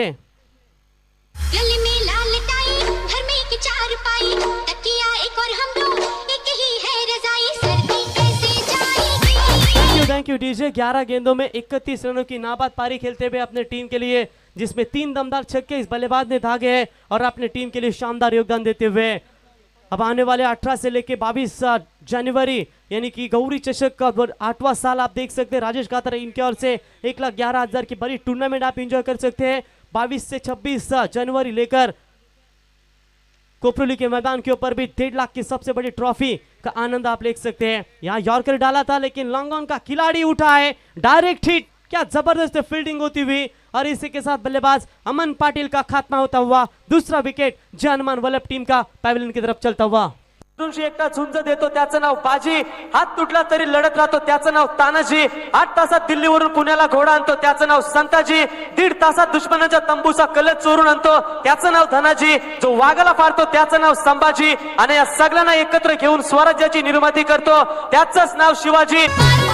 गले में लाल टाई, घर में की चारपाई, तकिया एक और हम दो, एक ही है रजाई, सर्दी कैसे जाएगी। Thank you DJ. 11 गेंदों में 31 रनों की नाबाद पारी खेलते हुए अपने टीम के लिए, जिसमें 3 दमदार छक्के इस बल्लेबाज ने दागे हैं और अपने टीम के लिए शानदार योगदान देते हुए अब आने वाले 18 से लेकर 22 जनवरी यानी कि गौरी चषक का 8वां साल आप देख सकते हैं। राजेश गातर इनके ओर से 1,11,000 की बड़ी टूर्नामेंट आप एंजॉय कर सकते हैं। 22 से 26 जनवरी लेकर कोपरोली के मैदान के ऊपर भी 1.5 लाख की सबसे बड़ी ट्रॉफी का आनंद आप ले सकते हैं। यहाँ यॉर्कर डाला था लेकिन लॉन्ग ऑन का खिलाड़ी उठा है, डायरेक्ट हिट, क्या जबरदस्त फील्डिंग होती हुई और इसी के साथ बल्लेबाज अमन पाटिल का खात्मा होता हुआ दूसरा विकेट जनमान वल्लभ टीम का पॅव्हलियन की तरफ चलता हुआ। एकटा झुंज देतो त्याचं नाव बाजी, हात तुटला तरी लढत राहतो त्याचं नाव तानाजी, 8 तासात दिल्लीवरून पुण्याला घोडा आणतो त्याचं नाव संताजी, 1.5 तासात दुश्मनाच्या तंबूचा कलच चोरून आणतो त्याचं नाव धनाजी, जो वाघाला फाडतो त्याचं नाव संभाजी आणि या सगळ्यांना एकत्र घेऊन स्वराज्याची निर्मिती करतो त्याचंच नाव शिवाजी।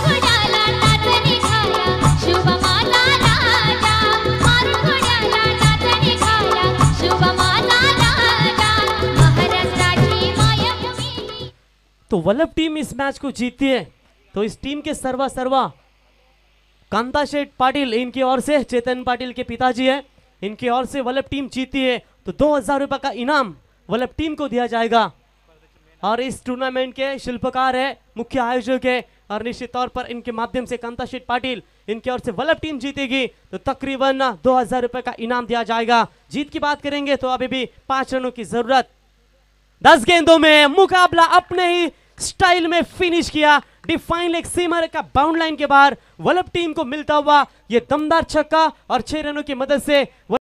तो वल्लभ टीम इस मैच को जीतती है तो इस टीम के सर्वा कांता शेठ पाटिल इनकी ओर से, चेतन पाटिल के पिताजी है, इनकी ओर से वल्लभ टीम जीती है तो 2000 रुपए का इनाम वल्लभ टीम को दिया जाएगा। और इस टूर्नामेंट के शिल्पकार है, मुख्य आयोजक है और निश्चित तौर पर इनके माध्यम से कांता शेठ पाटिल इनकी ओर से वल्लभ टीम जीतेगी तो तकरीबन 2000 रुपए का इनाम दिया जाएगा। जीत की बात करेंगे तो अभी भी 5 रनों की जरूरत। 10 गेंदों में मुकाबला अपने ही स्टाइल में फिनिश किया, डिफाइन लेग सीमर का बाउंड लाइन के बाहर वल्लभ टीम को मिलता हुआ यह दमदार छक्का और 6 रनों की मदद से